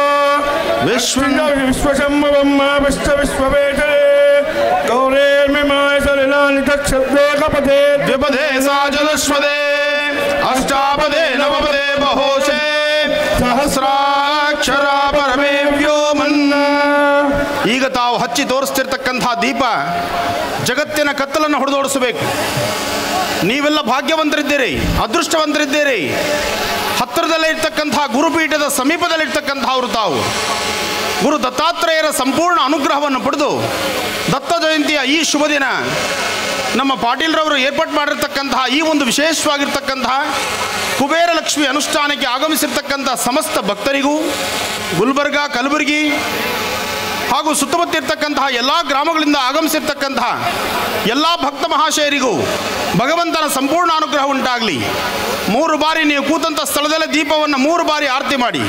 ವಿಶ್ವಶಂಭವಂ ವಿಶ್ವ ವಿಶ್ವವೇಷೇ ಗೌರೇರ್ಮಿಮಾಯ ಸಲಿಲಾನಿ ತಕ್ಷದ್ವೇ ಕಪದೇ ದ್ವಿಪದೇ ಸಾಜಲಶ್ವದೇ ಅಷ್ಟಾಪದೇ ನವಪದೇ ಬಹೋಷೇ ಸಹಸ್ರಾಕ್ಷರ ಪರಮೇ ವ್ಯೋಮನ್ನ. ಈಗ ತಾವು ಹಚ್ಚಿ ತೋರಿಸ್ತಿರ್ತಕ್ಕಂಥ ದೀಪ ಜಗತ್ತಿನ ಕತ್ತಲನ್ನು ಹೊಡೆದೋಡಿಸಬೇಕು. ನೀವೆಲ್ಲ ಭಾಗ್ಯವಂತರಿದ್ದೀರಿ, ಅದೃಷ್ಟವಂತರಿದ್ದೀರಿ. ಹತ್ತಿರದಲ್ಲೇ ಇರ್ತಕ್ಕಂಥ ಗುರುಪೀಠದ ಸಮೀಪದಲ್ಲಿರ್ತಕ್ಕಂಥವ್ರು ತಾವು ಗುರು ದತ್ತಾತ್ರೇಯರ ಸಂಪೂರ್ಣ ಅನುಗ್ರಹವನ್ನು ಪಡೆದು ದತ್ತ ಜಯಂತಿಯ ಈ ಶುಭ ದಿನ ನಮ್ಮ ಪಾಟೀಲ್ರವರು ಏರ್ಪಾಟ್ ಮಾಡಿರ್ತಕ್ಕಂತಹ ಈ ಒಂದು ವಿಶೇಷವಾಗಿರ್ತಕ್ಕಂತಹ ಕುಬೇರ ಲಕ್ಷ್ಮಿ ಅನುಷ್ಠಾನಕ್ಕೆ ಆಗಮಿಸಿರ್ತಕ್ಕಂಥ ಸಮಸ್ತ ಭಕ್ತರಿಗೂ, ಗುಲ್ಬರ್ಗ, ಕಲಬುರಗಿ ಹಾಗೂ ಸುತ್ತಮುತ್ತ ಇರ್ತಕ್ಕಂತಹ ಎಲ್ಲ ಗ್ರಾಮಗಳಿಂದ ಆಗಮಿಸಿರ್ತಕ್ಕಂತಹ ಎಲ್ಲ ಭಕ್ತ ಮಹಾಶಯರಿಗೂ ಭಗವಂತನ ಸಂಪೂರ್ಣ ಅನುಗ್ರಹ ಉಂಟಾಗಲಿ. 3 ಬಾರಿ ನೀವು ಕೂತಂಥ ಸ್ಥಳದಲ್ಲೇ ದೀಪವನ್ನು 3 ಬಾರಿ ಆರತಿ ಮಾಡಿ.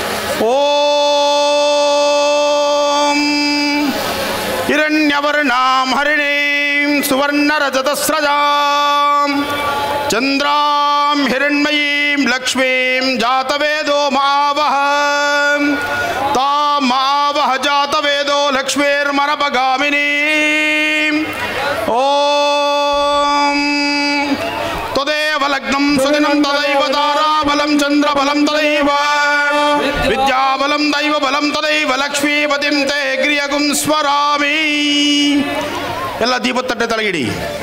ಓಂ ಹಿರಣ್ಯವರ್ಣಾಂ ಹರಿಣೀಂ ಸುವರ್ಣರಜತಸ್ರಜಾಂ ಚಂದ್ರಾಂ ಹಿರಣ್ಮಯೀಂ ಲಕ್ಷ್ಮೀಂ ಜಾತವೇದೋ ಮಾವಹ ತಾಮಾವಹ ಜಾತವೇದೋ ಲಕ್ಷ್ಮೀರ್ಮನಪಗಾಮಿನೀ. ಓಂ ತದೇವ ಲಗ್ನಂ ಸುದಿನಂ ತದೈವ ತಾರಾಬಲಂ ಚಂದ್ರಬಲಂ ತದೈವ ವಿದ್ಯಾಬಲಂ ದೈವ ಬಲಂ ತದೈವ ಲಕ್ಷ್ಮೀಪತಿಂ ತೇ ಕ್ರಿಯಗುಂ ಸ್ಮರಾಮಿ. ಎಲ್ಲ ದೀಪತ್ತಟ್ಟೆ ತಳಗಿಡಿ.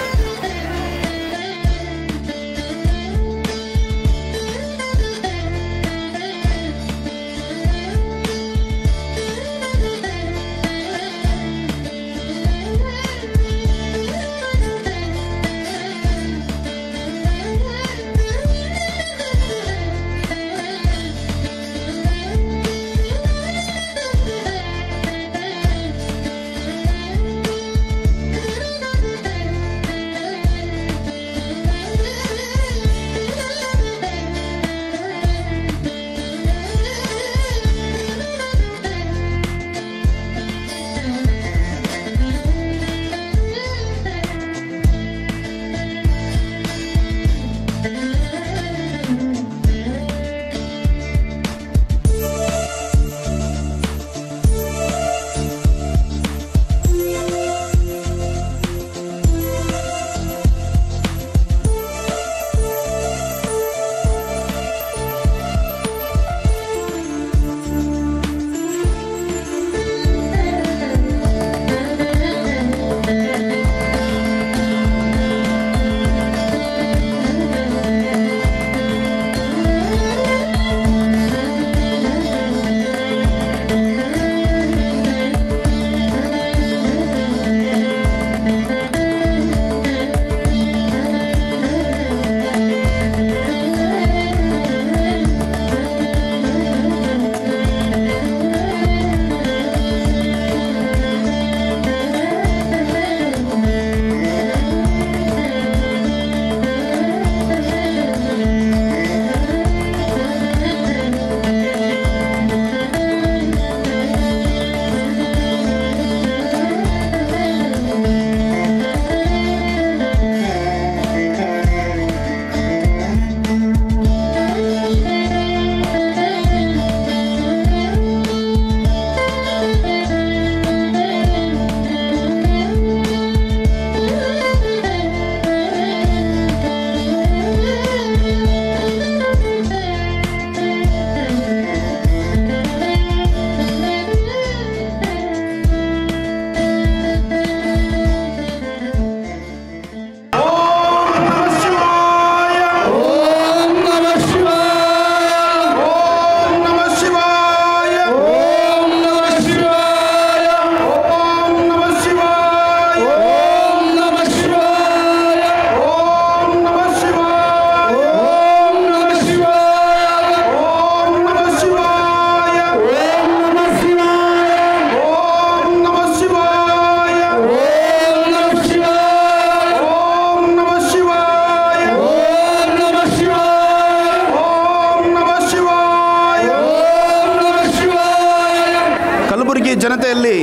ಜನತೆಯಲ್ಲಿ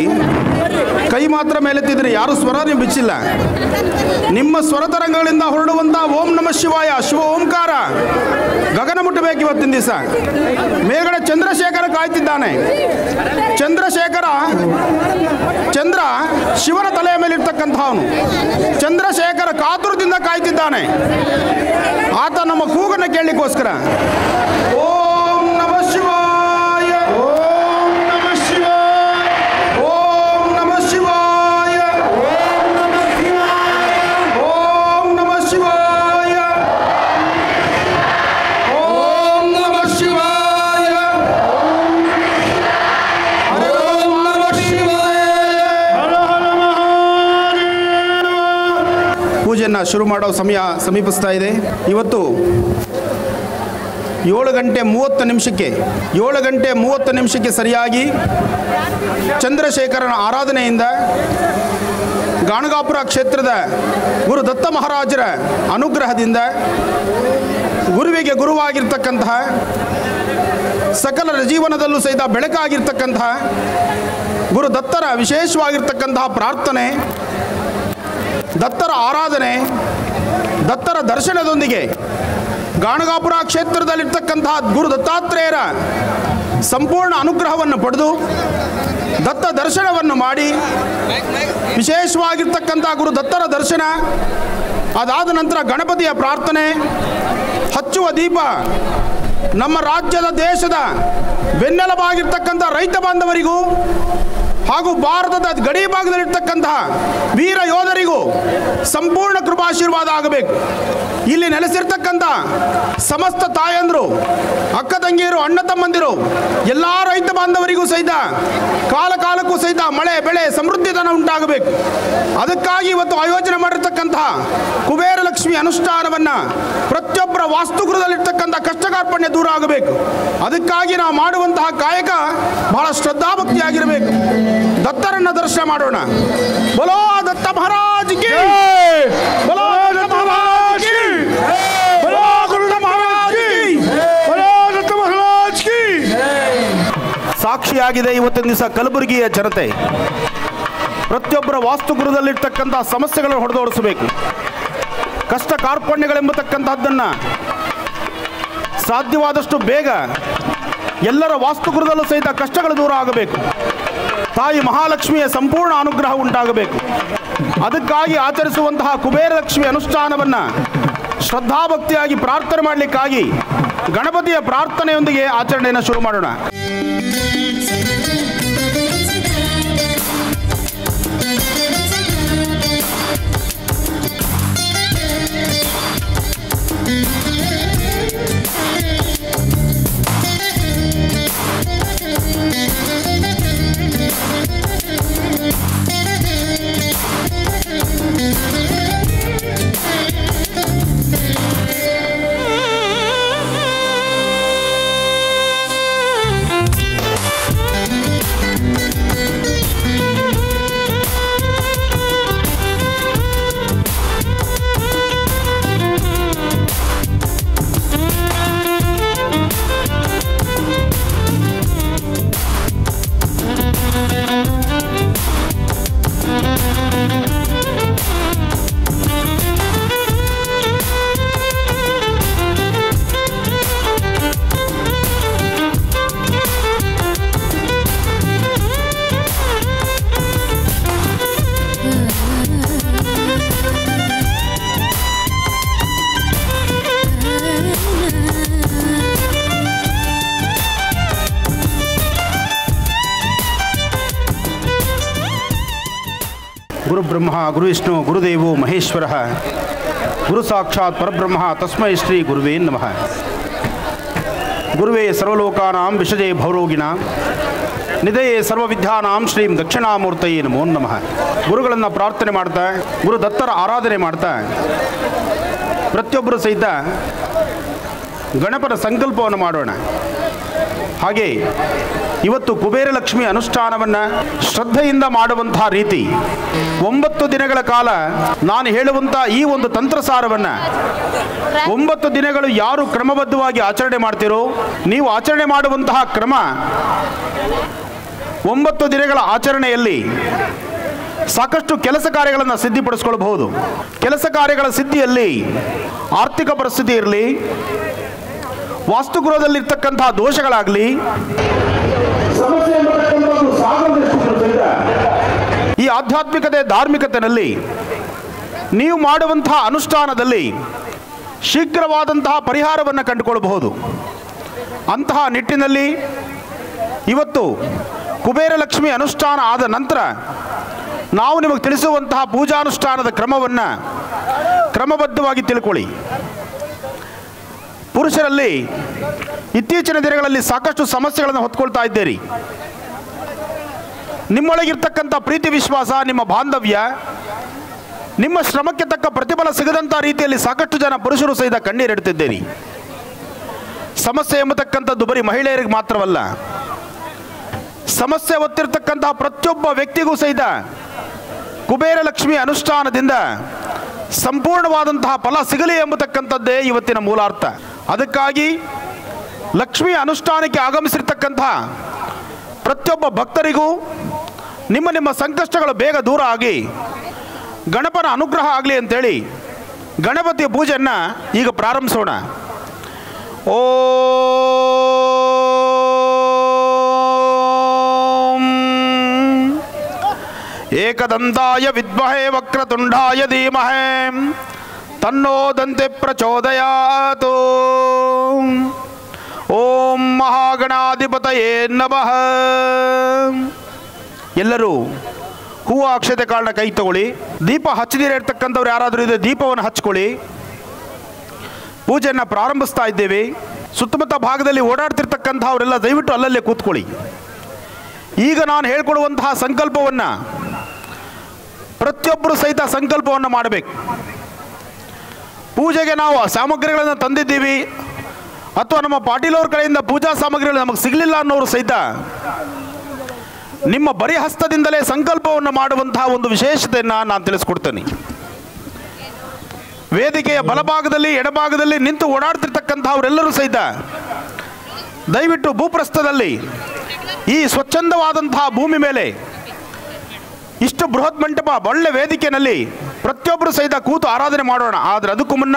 ಕೈ ಮಾತ್ರ ಮೇಲೆತ್ತಿದ್ರೆ ಯಾರು ಸ್ವರ ನೀವು ಬಿಚ್ಚಿಲ್ಲ. ನಿಮ್ಮ ಸ್ವರತರಂಗಗಳಿಂದ ಹೊರಡುವಂಥ ಓಂ ನಮಃ ಶಿವಾಯ ಶಿವ ಓಂಕಾರ ಗಗನ ಮುಟ್ಟಬೇಕು ಇವತ್ತಿನ ದಿವಸ. ಮೇಲ್ಗಡೆ ಚಂದ್ರಶೇಖರ ಕಾಯ್ತಿದ್ದಾನೆ. ಚಂದ್ರ ಶಿವನ ತಲೆಯ ಮೇಲಿರ್ತಕ್ಕಂಥವನು. ಚಂದ್ರಶೇಖರ ಕಾತುರದಿಂದ ಕಾಯ್ತಿದ್ದಾನೆ. ಆತ ನಮ್ಮ ಕೂಗನ್ನು ಕೇಳಲಿಕ್ಕೋಸ್ಕರ ಓಂ ನಮಃ ಶಿವಾಯ ಓಂ ನಮಃ ಶಿವಾಯ ಓಂ ನಮಃ ಶಿವಾಯ ಓಂ ನಮಃ ಶಿವಾಯ ಓಂ ನಮಃ ಶಿವಾಯ ಓಂ ನಮಃ ಶಿವಾಯ. ಶುರು ಮಾಡೋ ಸಮಯ ಸಮೀಪಿಸ್ತಾ ಇದೆ. ಇವತ್ತು 7:30 ಸರಿಯಾಗಿ ಚಂದ್ರಶೇಖರನ ಆರಾಧನೆಯಿಂದ ಗಾಣಗಾಪುರ ಕ್ಷೇತ್ರದ ಗುರು ದತ್ತ ಮಹಾರಾಜರ ಅನುಗ್ರಹದಿಂದ ಗುರುವಿಗೆ ಗುರುವಾಗಿರ್ತಕ್ಕಂತಹ ಸಕಲರ ಜೀವನದಲ್ಲೂ ಸಹಿತ ಬೆಳಕಾಗಿರ್ತಕ್ಕಂತಹ ಗುರು ದತ್ತರ ವಿಶೇಷವಾಗಿರ್ತಕ್ಕಂತಹ ಪ್ರಾರ್ಥನೆ, ದತ್ತರ ಆರಾಧನೆ, ದತ್ತರ ದರ್ಶನದೊಂದಿಗೆ ಗಾಣಗಾಪುರ ಕ್ಷೇತ್ರದಲ್ಲಿರ್ತಕ್ಕಂತಹ ಗುರು ದತ್ತಾತ್ರೇಯರ ಸಂಪೂರ್ಣ ಅನುಗ್ರಹವನ್ನು ಪಡೆದು ದತ್ತ ದರ್ಶನವನ್ನು ಮಾಡಿ ವಿಶೇಷವಾಗಿರ್ತಕ್ಕಂಥ ಗುರು ದತ್ತರ ದರ್ಶನ, ಅದಾದ ನಂತರ ಗಣಪತಿಯ ಪ್ರಾರ್ಥನೆ, ಹಚ್ಚುವ ದೀಪ, ನಮ್ಮ ರಾಜ್ಯದ ದೇಶದ ಬೆನ್ನೆಲುಬಾಗಿರ್ತಕ್ಕಂಥ ರೈತ ಬಾಂಧವರಿಗೂ ಹಾಗೂ ಭಾರತದ ಗಡಿ ಭಾಗದಲ್ಲಿರ್ತಕ್ಕಂತಹ ವೀರ ಯೋಧರಿಗೂ ಸಂಪೂರ್ಣ ಕೃಪಾಶೀರ್ವಾದ ಆಗಬೇಕು. ಇಲ್ಲಿ ನೆಲೆಸಿರ್ತಕ್ಕಂಥ ಸಮಸ್ತ ತಾಯಂದರು, ಅಕ್ಕ ತಂಗಿಯರು, ಅಣ್ಣ ತಮ್ಮಂದಿರು, ಎಲ್ಲ ರೈತ ಬಾಂಧವರಿಗೂ ಸಹಿತ ಕಾಲಕ್ಕೂ ಸಹಿತ ಮಳೆ ಬೆಳೆ ಸಮೃದ್ಧಿತನ ಉಂಟಾಗಬೇಕು. ಅದಕ್ಕಾಗಿ ಇವತ್ತು ಆಯೋಜನೆ ಮಾಡಿರ್ತಕ್ಕಂತಹ ಕುಬೇರ ಲಕ್ಷ್ಮಿ ಅನುಷ್ಠಾನವನ್ನು ಪ್ರತಿಯೊಬ್ಬರ ವಾಸ್ತುಗೃಹದಲ್ಲಿರ್ತಕ್ಕಂಥ ಕಷ್ಟ ಕಾರ್ಪಣ್ಯ ದೂರ ಆಗಬೇಕು. ಅದಕ್ಕಾಗಿ ನಾವು ಮಾಡುವಂತಹ ಕಾಯಕ ಬಹಳ ಶ್ರದ್ಧಾಭಕ್ತಿಯಾಗಿರಬೇಕು. ದತ್ತರನ್ನ ದರ್ಶನ ಮಾಡೋಣ. ಬೋಲೋ ದತ್ತ ಮಹಾರಾಜ್ ಕಿ, ಬೋಲೋ ದತ್ತ ಮಹಾರಾಜ್ ಕಿ, ಬೋಲೋ ಗುರು ಮಹಾರಾಜ್ ಕಿ, ಬೋಲೋ ದತ್ತ ಮಹಾರಾಜ್ ಕಿ. ಸಾಕ್ಷಿಯಾಗಿದೆ ಇವತ್ತಿನ ದಿವಸ ಕಲಬುರಗಿಯ ಜನತೆ. ಪ್ರತಿಯೊಬ್ಬರ ವಾಸ್ತುಗೃಹದಲ್ಲಿರ್ತಕ್ಕಂಥ ಸಮಸ್ಯೆಗಳನ್ನು ಹೊಡೆದೋಡಿಸಬೇಕು. ಕಷ್ಟ ಕಾರ್ಪಣ್ಯಗಳೆಂಬತಕ್ಕಂಥದ್ದನ್ನು ಸಾಧ್ಯವಾದಷ್ಟು ಬೇಗ ಎಲ್ಲರ ವಾಸ್ತುಗೃಹದಲ್ಲೂ ಸಹಿತ ಕಷ್ಟಗಳು ದೂರ ಆಗಬೇಕು. ತಾಯಿ ಮಹಾಲಕ್ಷ್ಮಿಯ ಸಂಪೂರ್ಣ ಅನುಗ್ರಹ ಉಂಟಾಗಬೇಕು. ಅದಕ್ಕಾಗಿ ಆಚರಿಸುವಂತಹ ಕುಬೇರ ಲಕ್ಷ್ಮಿ ಅನುಷ್ಠಾನವನ್ನು ಶ್ರದ್ಧಾಭಕ್ತಿಯಾಗಿ ಪ್ರಾರ್ಥನೆ ಮಾಡಲಿಕ್ಕಾಗಿ ಗಣಪತಿಯ ಪ್ರಾರ್ಥನೆಯೊಂದಿಗೆ ಆಚರಣೆಯನ್ನು ಶುರು ಮಾಡೋಣ. ಗುರು ಬ್ರಹ್ಮ ಗುರು ವಿಷ್ಣು ಗುರುದೇವೋ ಮಹೇಶ್ವರ ಗುರು ಸಾಕ್ಷಾತ್ ಪರಬ್ರಹ್ಮ ತಸ್ಮೈ ಶ್ರೀ ಗುರುವೇ ನಮಃ. ಗುರುವೇ ಸರ್ವಲೋಕಾನಾಂ ವಿಷಜೇ ಭವರೋಗಿಣಾಂ ನಿಧಯೇ ಸರ್ವವಿದ್ಯಾನಾಂ ಶ್ರೀಂ ದಕ್ಷಿಣಾಮೂರ್ತಯೇ ನಮೋ ನಮಃ. ಗುರುಗಳನ್ನು ಪ್ರಾರ್ಥನೆ ಮಾಡ್ತಾ, ಗುರು ದತ್ತರ ಆರಾಧನೆ ಮಾಡ್ತಾ ಪ್ರತಿಯೊಬ್ಬರು ಸಹಿತ ಗಣಪನ ಸಂಕಲ್ಪವನ್ನು ಮಾಡೋಣ. ಹಾಗೆ ಇವತ್ತು ಕುಬೇರ ಲಕ್ಷ್ಮಿ ಅನುಷ್ಠಾನವನ್ನು ಶ್ರದ್ಧೆಯಿಂದ ಮಾಡುವಂತಹ ರೀತಿ 9 ದಿನಗಳ ಕಾಲ ನಾನು ಹೇಳುವಂಥ ಈ ಒಂದು ತಂತ್ರಸಾರವನ್ನು 9 ದಿನಗಳು ಯಾರು ಕ್ರಮಬದ್ಧವಾಗಿ ಆಚರಣೆ ಮಾಡ್ತೀರೋ, ನೀವು ಆಚರಣೆ ಮಾಡುವಂತಹ ಕ್ರಮ 9 ದಿನಗಳ ಆಚರಣೆಯಲ್ಲಿ ಸಾಕಷ್ಟು ಕೆಲಸ ಕಾರ್ಯಗಳನ್ನು ಸಿದ್ಧಿಪಡಿಸ್ಕೊಳ್ಬಹುದು. ಕೆಲಸ ಕಾರ್ಯಗಳ ಸಿದ್ಧಿಯಲ್ಲಿ ಆರ್ಥಿಕ ಪರಿಸ್ಥಿತಿ ಇರಲಿ, ವಾಸ್ತುಗೃಹದಲ್ಲಿರ್ತಕ್ಕಂತಹ ದೋಷಗಳಾಗಲಿ, ಈ ಆಧ್ಯಾತ್ಮಿಕತೆ ಧಾರ್ಮಿಕತೆಯಲ್ಲಿ ನೀವು ಮಾಡುವಂತಹ ಅನುಷ್ಠಾನದಲ್ಲಿ ಶೀಘ್ರವಾದಂತಹ ಪರಿಹಾರವನ್ನು ಕಂಡುಕೊಳ್ಳಬಹುದು. ಅಂತಹ ನಿಟ್ಟಿನಲ್ಲಿ ಇವತ್ತು ಕುಬೇರ ಲಕ್ಷ್ಮಿ ಅನುಷ್ಠಾನ ಆದ ನಂತರ ನಾವು ನಿಮಗೆ ತಿಳಿಸುವಂತಹ ಪೂಜಾನುಷ್ಠಾನದ ಕ್ರಮವನ್ನು ಕ್ರಮಬದ್ಧವಾಗಿ ತಿಳ್ಕೊಳ್ಳಿ. ಪುರುಷರಲ್ಲಿ ಇತ್ತೀಚಿನ ದಿನಗಳಲ್ಲಿ ಸಾಕಷ್ಟು ಸಮಸ್ಯೆಗಳನ್ನು ಹೊತ್ಕೊಳ್ತಾ ಇದ್ದೀರಿ. ನಿಮ್ಮೊಳಗಿರ್ತಕ್ಕಂಥ ಪ್ರೀತಿ ವಿಶ್ವಾಸ, ನಿಮ್ಮ ಬಾಂಧವ್ಯ, ನಿಮ್ಮ ಶ್ರಮಕ್ಕೆ ತಕ್ಕ ಪ್ರತಿಫಲ ಸಿಗದಂಥ ರೀತಿಯಲ್ಲಿ ಸಾಕಷ್ಟು ಜನ ಪುರುಷರು ಸಹಿತ ಕಣ್ಣೀರಿಡ್ತಿದ್ದೀರಿ. ಸಮಸ್ಯೆ ಎಂಬತಕ್ಕಂಥದ್ದು ಬರೀ ಮಹಿಳೆಯರಿಗೆ ಮಾತ್ರವಲ್ಲ, ಸಮಸ್ಯೆ ಹೊತ್ತಿರ್ತಕ್ಕಂತಹ ಪ್ರತಿಯೊಬ್ಬ ವ್ಯಕ್ತಿಗೂ ಸಹಿತ ಕುಬೇರ ಲಕ್ಷ್ಮಿ ಅನುಷ್ಠಾನದಿಂದ ಸಂಪೂರ್ಣವಾದಂತಹ ಫಲ ಸಿಗಲಿ ಎಂಬತಕ್ಕಂಥದ್ದೇ ಇವತ್ತಿನ ಮೂಲಾರ್ಥ. ಅದಕ್ಕಾಗಿ ಲಕ್ಷ್ಮಿ ಅನುಷ್ಠಾನಕ್ಕೆ ಆಗಮಿಸಿರ್ತಕ್ಕಂತಹ ಪ್ರತಿಯೊಬ್ಬ ಭಕ್ತರಿಗೂ ನಿಮ್ಮ ನಿಮ್ಮ ಸಂಕಷ್ಟಗಳು ಬೇಗ ದೂರ ಆಗಿ ಗಣಪನ ಅನುಗ್ರಹ ಆಗಲಿ ಅಂತೇಳಿ ಗಣಪತಿಯ ಪೂಜೆಯನ್ನು ಈಗ ಪ್ರಾರಂಭಿಸೋಣ. ಓಂ ಏಕದಂತಾಯ ವಿದ್ಮಹೇ ವಕ್ರತುಂಡಾಯ ಧೀಮಹಿ ತನ್ನೋ ದಂತೆ ಪ್ರಚೋದಯಾತ್. ಓಂ ಮಹಾಗಣಾಧಿಪತಯೇ ನಮಃ. ಎಲ್ಲರೂ ಹೂವು ಅಕ್ಷತೆ ಕಾಳನ್ನ ಕೈ ತಗೊಳ್ಳಿ. ದೀಪ ಹಚ್ಚದಿರ ಇರ್ತಕ್ಕಂಥವ್ರು ಯಾರಾದರೂ ಇದೆ ದೀಪವನ್ನು ಹಚ್ಕೊಳ್ಳಿ. ಪೂಜೆಯನ್ನು ಪ್ರಾರಂಭಿಸ್ತಾ ಇದ್ದೇವೆ. ಸುತ್ತಮುತ್ತ ಭಾಗದಲ್ಲಿ ಓಡಾಡ್ತಿರ್ತಕ್ಕಂಥವರೆಲ್ಲ ದಯವಿಟ್ಟು ಅಲ್ಲಲ್ಲೇ ಕೂತ್ಕೊಳ್ಳಿ. ಈಗ ನಾನು ಹೇಳ್ಕೊಡುವಂತಹ ಸಂಕಲ್ಪವನ್ನು ಪ್ರತಿಯೊಬ್ಬರು ಸಹಿತ ಸಂಕಲ್ಪವನ್ನು ಮಾಡಬೇಕು. ಪೂಜೆಗೆ ನಾವು ಸಾಮಗ್ರಿಗಳನ್ನು ತಂದಿದ್ದೀವಿ ಅಥವಾ ನಮ್ಮ ಪಾಟೀಲವ್ರ ಕಡೆಯಿಂದ ಪೂಜಾ ಸಾಮಗ್ರಿಗಳು ನಮಗೆ ಸಿಗಲಿಲ್ಲ ಅನ್ನೋರು ಸಹಿತ ನಿಮ್ಮ ಬರೀ ಹಸ್ತದಿಂದಲೇ ಸಂಕಲ್ಪವನ್ನು ಮಾಡುವಂತಹ ಒಂದು ವಿಶೇಷತೆಯನ್ನು ನಾನು ತಿಳಿಸ್ಕೊಡ್ತೇನೆ. ವೇದಿಕೆಯ ಬಲಭಾಗದಲ್ಲಿ ಎಡಭಾಗದಲ್ಲಿ ನಿಂತು ಓಡಾಡ್ತಿರ್ತಕ್ಕಂಥವರೆಲ್ಲರೂ ಸಹಿತ ದಯವಿಟ್ಟು ಭೂಪ್ರಸ್ಥದಲ್ಲಿ ಈ ಸ್ವಚ್ಛಂದವಾದಂತಹ ಭೂಮಿ ಮೇಲೆ ಇಷ್ಟು ಬೃಹತ್ ಮಂಟಪ ಒಳ್ಳೆ ವೇದಿಕೆಯಲ್ಲಿ ಪ್ರತಿಯೊಬ್ಬರು ಸಹಿತ ಕೂತು ಆರಾಧನೆ ಮಾಡೋಣ. ಆದರೆ ಅದಕ್ಕೂ ಮುನ್ನ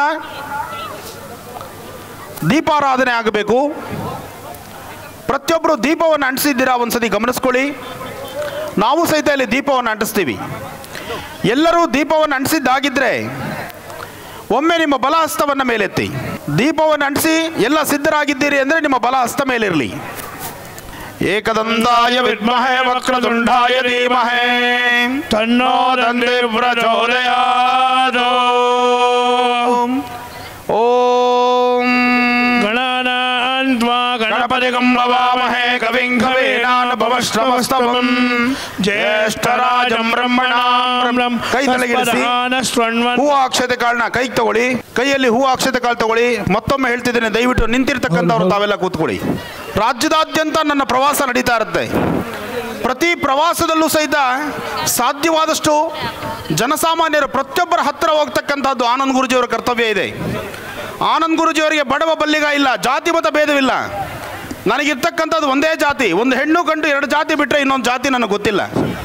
ದೀಪಾರಾಧನೆ ಆಗಬೇಕು. ಪ್ರತಿಯೊಬ್ಬರು ದೀಪವನ್ನು ಅಂಟಿಸಿದ್ದೀರಾ ಒಂದ್ಸತಿ ಗಮನಿಸ್ಕೊಳ್ಳಿ. ನಾವು ಸಹಿತ ಇಲ್ಲಿ ದೀಪವನ್ನು ಅಂಟಿಸ್ತೀವಿ. ಎಲ್ಲರೂ ದೀಪವನ್ನು ಅಂಟಿಸಿದ್ದಾಗಿದ್ದರೆ ಒಮ್ಮೆ ನಿಮ್ಮ ಬಲ ಹಸ್ತವನ್ನು ಮೇಲೆತ್ತಿ. ದೀಪವನ್ನು ಅಂಟಿಸಿ ಎಲ್ಲ ಸಿದ್ಧರಾಗಿದ್ದೀರಿ ಅಂದರೆ ನಿಮ್ಮ ಬಲ ಹಸ್ತ ಮೇಲಿರಲಿ. ಏಕದಂತಾಯ ವಿದ್ಮಹೇ ವಕ್ರತುಂಡಾಯ ಧೀಮಹಿ ತನ್ನೋ ದಂತೆ ಪ್ರಚೋದಯಾತ್. ಓಂ ಗಣಪತಿಗಂ ಭವಾಮಹೇ ಕವಿಂ ಕವೀನಾನುಪಮಶ್ರವಸ್ತವಂ ಜ್ಯೇಷ್ಠರಾಜಂ ಬ್ರಹ್ಮಣಾಂ. ಕೈ ತಲೆಗಿರಿಸಿ ಹೂ ಅಕ್ಷತೆ ಕಾಳನ್ನ ಕೈ ತಗೊಳ್ಳಿ. ಕೈಯಲ್ಲಿ ಹೂ ಅಕ್ಷತೆ ಕಾಳು ತಗೊಳ್ಳಿ. ಮತ್ತೊಮ್ಮೆ ಹೇಳ್ತಿದ್ದೇನೆ, ದಯವಿಟ್ಟು ನಿಂತಿರ್ತಕ್ಕಂಥವ್ರು ತಾವೆಲ್ಲ ಕೂತ್ಕೊಳ್ಳಿ. ರಾಜ್ಯದಾದ್ಯಂತ ನನ್ನ ಪ್ರವಾಸ ನಡೀತಾ ಇರುತ್ತೆ. ಪ್ರತಿ ಪ್ರವಾಸದಲ್ಲೂ ಸಹಿತ ಸಾಧ್ಯವಾದಷ್ಟು ಜನಸಾಮಾನ್ಯರು ಪ್ರತಿಯೊಬ್ಬರ ಹತ್ತಿರ ಹೋಗ್ತಕ್ಕಂಥದ್ದು ಆನಂದ್ ಗುರೂಜಿಯವರ ಕರ್ತವ್ಯ ಇದೆ. ಆನಂದ್ ಗುರೂಜಿಯವರಿಗೆ ಬಡವ ಬಲ್ಲಿಗ ಇಲ್ಲ, ಜಾತಿ ಮತ ಭೇದವಿಲ್ಲ. ನನಗಿರ್ತಕ್ಕಂಥದ್ದು ಒಂದೇ ಜಾತಿ, ಒಂದು ಹೆಣ್ಣು ಗಂಡು ಎರಡು ಜಾತಿ ಬಿಟ್ಟರೆ ಇನ್ನೊಂದು ಜಾತಿ ನನಗೆ ಗೊತ್ತಿಲ್ಲ.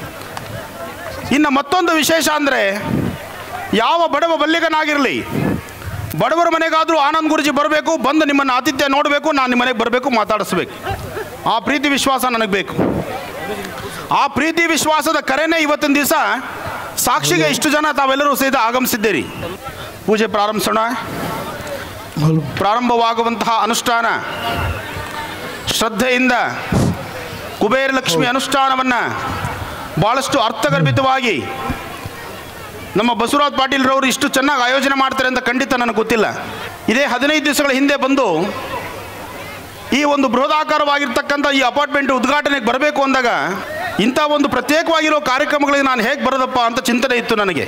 ಇನ್ನು ಮತ್ತೊಂದು ವಿಶೇಷ ಅಂದರೆ ಯಾವ ಬಡವ ಬಲ್ಲಿಗನಾಗಿರಲಿ, ಬಡವರ ಮನೆಗಾದರೂ ಆನಂದ್ ಗುರೂಜಿ ಬರಬೇಕು, ಬಂದು ನಿಮ್ಮನ್ನು ಆತಿಥ್ಯ ನೋಡಬೇಕು, ನಾನು ನಿಮ್ಮ ಮನೆಗೆ ಬರಬೇಕು, ಮಾತಾಡಿಸ್ಬೇಕು. ಆ ಪ್ರೀತಿ ವಿಶ್ವಾಸ ನನಗೆ ಬೇಕು. ಆ ಪ್ರೀತಿ ವಿಶ್ವಾಸದ ಕರೆನೇ ಇವತ್ತಿನ ದಿವಸ ಸಾಕ್ಷಿಗೆ ಇಷ್ಟು ಜನ ತಾವೆಲ್ಲರೂ ಸಹಿತ ಆಗಮಿಸಿದ್ದೀರಿ. ಪೂಜೆ ಪ್ರಾರಂಭಿಸೋಣ. ಪ್ರಾರಂಭವಾಗುವಂತಹ ಅನುಷ್ಠಾನ ಶ್ರದ್ಧೆಯಿಂದ ಕುಬೇರ ಲಕ್ಷ್ಮಿ ಅನುಷ್ಠಾನವನ್ನು ಭಾಳಷ್ಟು ಅರ್ಥಗರ್ಭಿತವಾಗಿ ನಮ್ಮ ಬಸವರಾಜ್ ಪಾಟೀಲ್ರವರು ಇಷ್ಟು ಚೆನ್ನಾಗಿ ಆಯೋಜನೆ ಮಾಡ್ತಾರೆ ಅಂತ ಖಂಡಿತ ನನಗೆ ಗೊತ್ತಿಲ್ಲ. ಇದೇ 15 ದಿವಸಗಳ ಹಿಂದೆ ಬಂದು ಈ ಒಂದು ಬೃಹದಾಕಾರವಾಗಿರ್ತಕ್ಕಂಥ ಈ ಅಪಾರ್ಟ್ಮೆಂಟ್ ಉದ್ಘಾಟನೆಗೆ ಬರಬೇಕು ಅಂದಾಗ ಇಂಥ ಒಂದು ಪ್ರತ್ಯೇಕವಾಗಿರೋ ಕಾರ್ಯಕ್ರಮಗಳಿಗೆ ನಾನು ಹೇಗೆ ಬರೋದಪ್ಪ ಅಂತ ಚಿಂತನೆ ಇತ್ತು ನನಗೆ.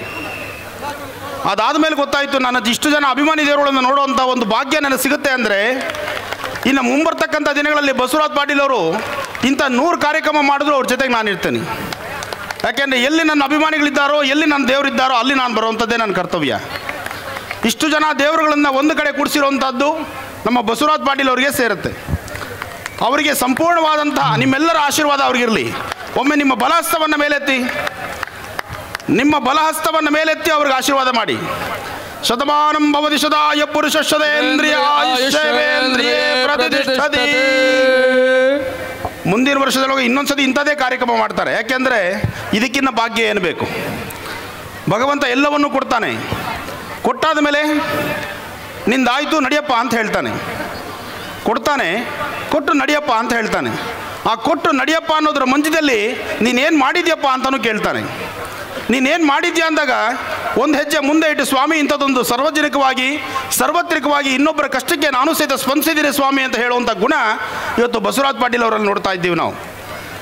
ಅದಾದ ಮೇಲೆ ಗೊತ್ತಾಯಿತು, ನನ್ನ ಇಷ್ಟು ಜನ ಅಭಿಮಾನಿ ದೇವರುಗಳನ್ನು ನೋಡುವಂಥ ಒಂದು ಭಾಗ್ಯ ನನಗೆ ಸಿಗುತ್ತೆ ಅಂದರೆ ಇನ್ನು ಮುಂಬರ್ತಕ್ಕಂಥ ದಿನಗಳಲ್ಲಿ ಬಸವರಾಜ್ ಪಾಟೀಲ್ ಅವರು ಇಂಥ 100 ಕಾರ್ಯಕ್ರಮ ಮಾಡಿದ್ರು ಅವ್ರ ಜೊತೆಗೆ ನಾನು ಇರ್ತೇನೆ. ಯಾಕೆಂದರೆ ಎಲ್ಲಿ ನನ್ನ ಅಭಿಮಾನಿಗಳಿದ್ದಾರೋ, ಎಲ್ಲಿ ನನ್ನ ದೇವರಿದ್ದಾರೋ ಅಲ್ಲಿ ನಾನು ಬರುವಂಥದ್ದೇ ನನ್ನ ಕರ್ತವ್ಯ. ಇಷ್ಟು ಜನ ದೇವರುಗಳನ್ನು ಒಂದು ಕಡೆ ಕೂಡಿಸಿರುವಂಥದ್ದು ನಮ್ಮ ಬಸವರಾಜ್ ಪಾಟೀಲ್ ಅವರಿಗೆ ಸೇರುತ್ತೆ. ಅವರಿಗೆ ಸಂಪೂರ್ಣವಾದಂತಹ ನಿಮ್ಮೆಲ್ಲರ ಆಶೀರ್ವಾದ ಅವ್ರಿಗಿರಲಿ. ಒಮ್ಮೆ ನಿಮ್ಮ ಬಲಹಸ್ತವನ್ನು ಮೇಲೆತ್ತಿ, ನಿಮ್ಮ ಬಲಹಸ್ತವನ್ನು ಮೇಲೆತ್ತಿ ಅವ್ರಿಗೆ ಆಶೀರ್ವಾದ ಮಾಡಿ. ಶತಮಾನಂ ಭವತಿ ಶತಾಯ ಪುರುಷ ಶತೇಂದ್ರಿಯ ಆಯುಷ್ಯೇಂದ್ರಿಯೇ ಪ್ರತಿಷ್ಠತಿ. ಮುಂದಿನ ವರ್ಷದೊಳಗೆ ಇನ್ನೊಂದ್ಸತಿ ಇಂಥದೇ ಕಾರ್ಯಕ್ರಮ ಮಾಡ್ತಾರೆ. ಯಾಕೆಂದರೆ ಇದಕ್ಕಿನ್ನ ಭಾಗ್ಯ ಏನು ಬೇಕು? ಭಗವಂತ ಎಲ್ಲವನ್ನೂ ಕೊಡ್ತಾನೆ. ಕೊಟ್ಟಾದ ಮೇಲೆ ನಿಂದಾಯಿತು ನಡಿಯಪ್ಪ ಅಂತ ಹೇಳ್ತಾನೆ. ಕೊಡ್ತಾನೆ, ಕೊಟ್ಟು ನಡಿಯಪ್ಪ ಅಂತ ಹೇಳ್ತಾನೆ. ಆ ಕೊಟ್ಟು ನಡಿಯಪ್ಪ ಅನ್ನೋದ್ರ ಮಂಜದಲ್ಲಿ ನೀನೇನು ಮಾಡಿದ್ಯಪ್ಪ ಅಂತಲೂ ಕೇಳ್ತಾನೆ. ನೀನೇನು ಮಾಡಿದ್ಯಾ ಅಂದಾಗ ಒಂದು ಹೆಜ್ಜೆ ಮುಂದೆ ಇಟ್ಟು, ಸ್ವಾಮಿ ಇಂಥದ್ದೊಂದು ಸಾರ್ವಜನಿಕವಾಗಿ ಸಾರ್ವತ್ರಿಕವಾಗಿ ಇನ್ನೊಬ್ಬರ ಕಷ್ಟಕ್ಕೆ ನಾನು ಸಹಿತ ಸ್ಪಂದಿಸಿದ್ದೀನಿ ಸ್ವಾಮಿ ಅಂತ ಹೇಳುವಂಥ ಗುಣ ಇವತ್ತು ಬಸವರಾಜ್ ಪಾಟೀಲ್ ಅವರಲ್ಲಿ ನೋಡ್ತಾ ಇದ್ದೀವಿ ನಾವು.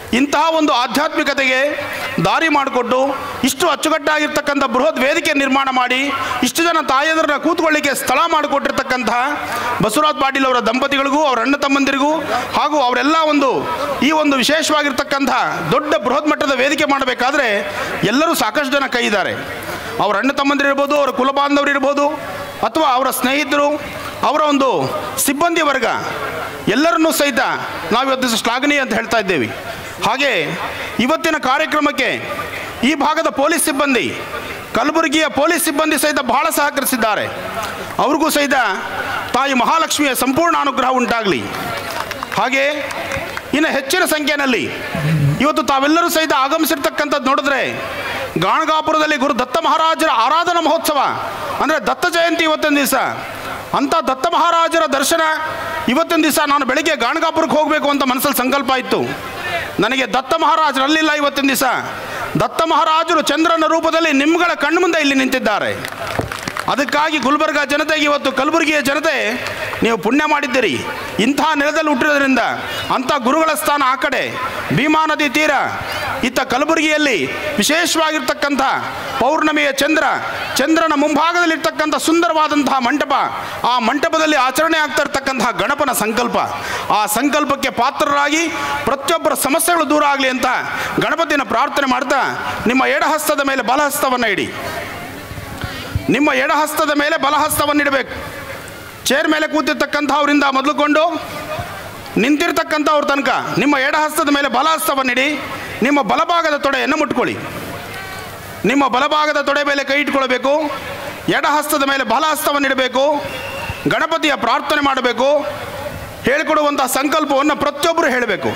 ಇಂತಹ ಒಂದು ಆಧ್ಯಾತ್ಮಿಕತೆಗೆ ದಾರಿ ಮಾಡಿಕೊಟ್ಟು ಇಷ್ಟು ಅಚ್ಚುಕಟ್ಟಾಗಿರ್ತಕ್ಕಂಥ ಬೃಹತ್ ವೇದಿಕೆ ನಿರ್ಮಾಣ ಮಾಡಿ ಇಷ್ಟು ಜನ ತಾಯಂದ್ರನ್ನ ಕೂತ್ಕೊಳ್ಳಿಕ್ಕೆ ಸ್ಥಳ ಮಾಡಿಕೊಟ್ಟಿರ್ತಕ್ಕಂತಹ ಬಸವರಾಜ್ ಪಾಟೀಲ್ ಅವರ ದಂಪತಿಗಳಿಗೂ ಅವರ ಅಣ್ಣ ತಮ್ಮಂದಿರಿಗೂ ಹಾಗೂ ಅವರೆಲ್ಲ ಈ ಒಂದು ವಿಶೇಷವಾಗಿರ್ತಕ್ಕಂಥ ದೊಡ್ಡ ಬೃಹತ್ ಮಟ್ಟದ ವೇದಿಕೆ ಮಾಡಬೇಕಾದ್ರೆ ಎಲ್ಲರೂ ಸಾಕಷ್ಟು ಜನ ಕೈ ಇದ್ದಾರೆ. ಅವರ ಅಣ್ಣ ತಮ್ಮಂದಿರಿರ್ಬೋದು, ಅವರ ಕುಲಬಾಂಧವರು ಇರ್ಬೋದು, ಅಥವಾ ಅವರ ಸ್ನೇಹಿತರು, ಅವರ ಒಂದು ಸಿಬ್ಬಂದಿ ವರ್ಗ ಎಲ್ಲರನ್ನೂ ಸಹಿತ ನಾವಿವತ್ತು ಶ್ಲಾಘನೀಯ ಅಂತ ಹೇಳ್ತಾ ಇದ್ದೇವೆ. ಹಾಗೆ ಇವತ್ತಿನ ಕಾರ್ಯಕ್ರಮಕ್ಕೆ ಈ ಭಾಗದ ಪೊಲೀಸ್ ಸಿಬ್ಬಂದಿ, ಕಲಬುರಗಿಯ ಪೊಲೀಸ್ ಸಿಬ್ಬಂದಿ ಸಹಿತ ಬಹಳ ಸಹಕರಿಸಿದ್ದಾರೆ. ಅವ್ರಿಗೂ ಸಹಿತ ತಾಯಿ ಮಹಾಲಕ್ಷ್ಮಿಯ ಸಂಪೂರ್ಣ ಅನುಗ್ರಹ ಉಂಟಾಗಲಿ. ಹಾಗೆ ಇನ್ನು ಹೆಚ್ಚಿನ ಸಂಖ್ಯೆಯಲ್ಲಿ ಇವತ್ತು ತಾವೆಲ್ಲರೂ ಸಹಿತ ಆಗಮಿಸಿರ್ತಕ್ಕಂಥದ್ದು ನೋಡಿದ್ರೆ ಗಾಣಗಾಪುರದಲ್ಲಿ ಗುರು ದತ್ತ ಮಹಾರಾಜರ ಆರಾಧನಾ ಮಹೋತ್ಸವ ಅಂದರೆ ದತ್ತ ಜಯಂತಿ ಇವತ್ತಿನ ದಿವಸ. ಅಂಥ ದತ್ತ ಮಹಾರಾಜರ ದರ್ಶನ ಇವತ್ತಿನ ದಿವಸ ನಾನು ಬೆಳಗ್ಗೆ ಗಾಣಗಾಪುರಕ್ಕೆ ಹೋಗಬೇಕು ಅಂತ ಮನಸ್ಸಲ್ಲಿ ಸಂಕಲ್ಪ ಇತ್ತು. ನನಗೆ ದತ್ತ ಮಹಾರಾಜರಲ್ಲಿಲ್ಲ ಇವತ್ತಿನ ದಿವಸ. ದತ್ತ ಮಹಾರಾಜರು ಚಂದ್ರನ ರೂಪದಲ್ಲಿ ನಿಮ್ಗಳ ಕಣ್ಮುಂದೆ ಇಲ್ಲಿ ನಿಂತಿದ್ದಾರೆ. ಅದಕ್ಕಾಗಿ ಗುಲ್ಬರ್ಗ ಜನತೆಗೆ ಇವತ್ತು ಕಲಬುರಗಿಯ ಜನತೆ ನೀವು ಪುಣ್ಯ ಮಾಡಿದ್ದೀರಿ. ಇಂಥ ನೆಲದಲ್ಲಿ ಹುಟ್ಟಿರೋದ್ರಿಂದ ಅಂಥ ಗುರುಗಳ ಸ್ಥಾನ ಆ ಕಡೆ ಭೀಮಾ ನದಿ ತೀರ, ಇತ್ತ ಕಲಬುರಗಿಯಲ್ಲಿ ವಿಶೇಷವಾಗಿರ್ತಕ್ಕಂಥ ಪೌರ್ಣಮಿಯ ಚಂದ್ರನ ಮುಂಭಾಗದಲ್ಲಿರ್ತಕ್ಕಂಥ ಸುಂದರವಾದಂತಹ ಮಂಟಪ, ಆ ಮಂಟಪದಲ್ಲಿ ಆಚರಣೆ ಆಗ್ತಾ ಇರ್ತಕ್ಕಂತಹ ಗಣಪನ ಸಂಕಲ್ಪ, ಆ ಸಂಕಲ್ಪಕ್ಕೆ ಪಾತ್ರರಾಗಿ ಪ್ರತಿಯೊಬ್ಬರ ಸಮಸ್ಯೆಗಳು ದೂರ ಆಗಲಿ ಅಂತ ಗಣಪತಿನ ಪ್ರಾರ್ಥನೆ ಮಾಡ್ತಾ ನಿಮ್ಮ ಎಡಹಸ್ತದ ಮೇಲೆ ಬಲಹಸ್ತವನ್ನು ಇಡಿ. ನಿಮ್ಮ ಎಡಹಸ್ತದ ಮೇಲೆ ಬಲಹಸ್ತವನ್ನಿಡಬೇಕು. ಚೇರ್ ಮೇಲೆ ಕೂತಿರ್ತಕ್ಕಂಥವರಿಂದ ಮೊದಲುಕೊಂಡು ನಿಂತಿರ್ತಕ್ಕಂಥವ್ರ ತನಕ ನಿಮ್ಮ ಎಡಹಸ್ತದ ಮೇಲೆ ಬಲಹಸ್ತವನ್ನಿಡಿ. ನಿಮ್ಮ ಬಲಭಾಗದ ತೊಡೆಯನ್ನು ಮುಟ್ಕೊಳ್ಳಿ. ನಿಮ್ಮ ಬಲಭಾಗದ ತೊಡೆ ಮೇಲೆ ಕೈ ಇಟ್ಕೊಳ್ಬೇಕು. ಎಡಹಸ್ತದ ಮೇಲೆ ಬಲಹಸ್ತವನ್ನಿಡಬೇಕು. ಗಣಪತಿಯ ಪ್ರಾರ್ಥನೆ ಮಾಡಬೇಕು. ಹೇಳಿಕೊಡುವಂಥ ಸಂಕಲ್ಪವನ್ನು ಪ್ರತಿಯೊಬ್ಬರು ಹೇಳಬೇಕು.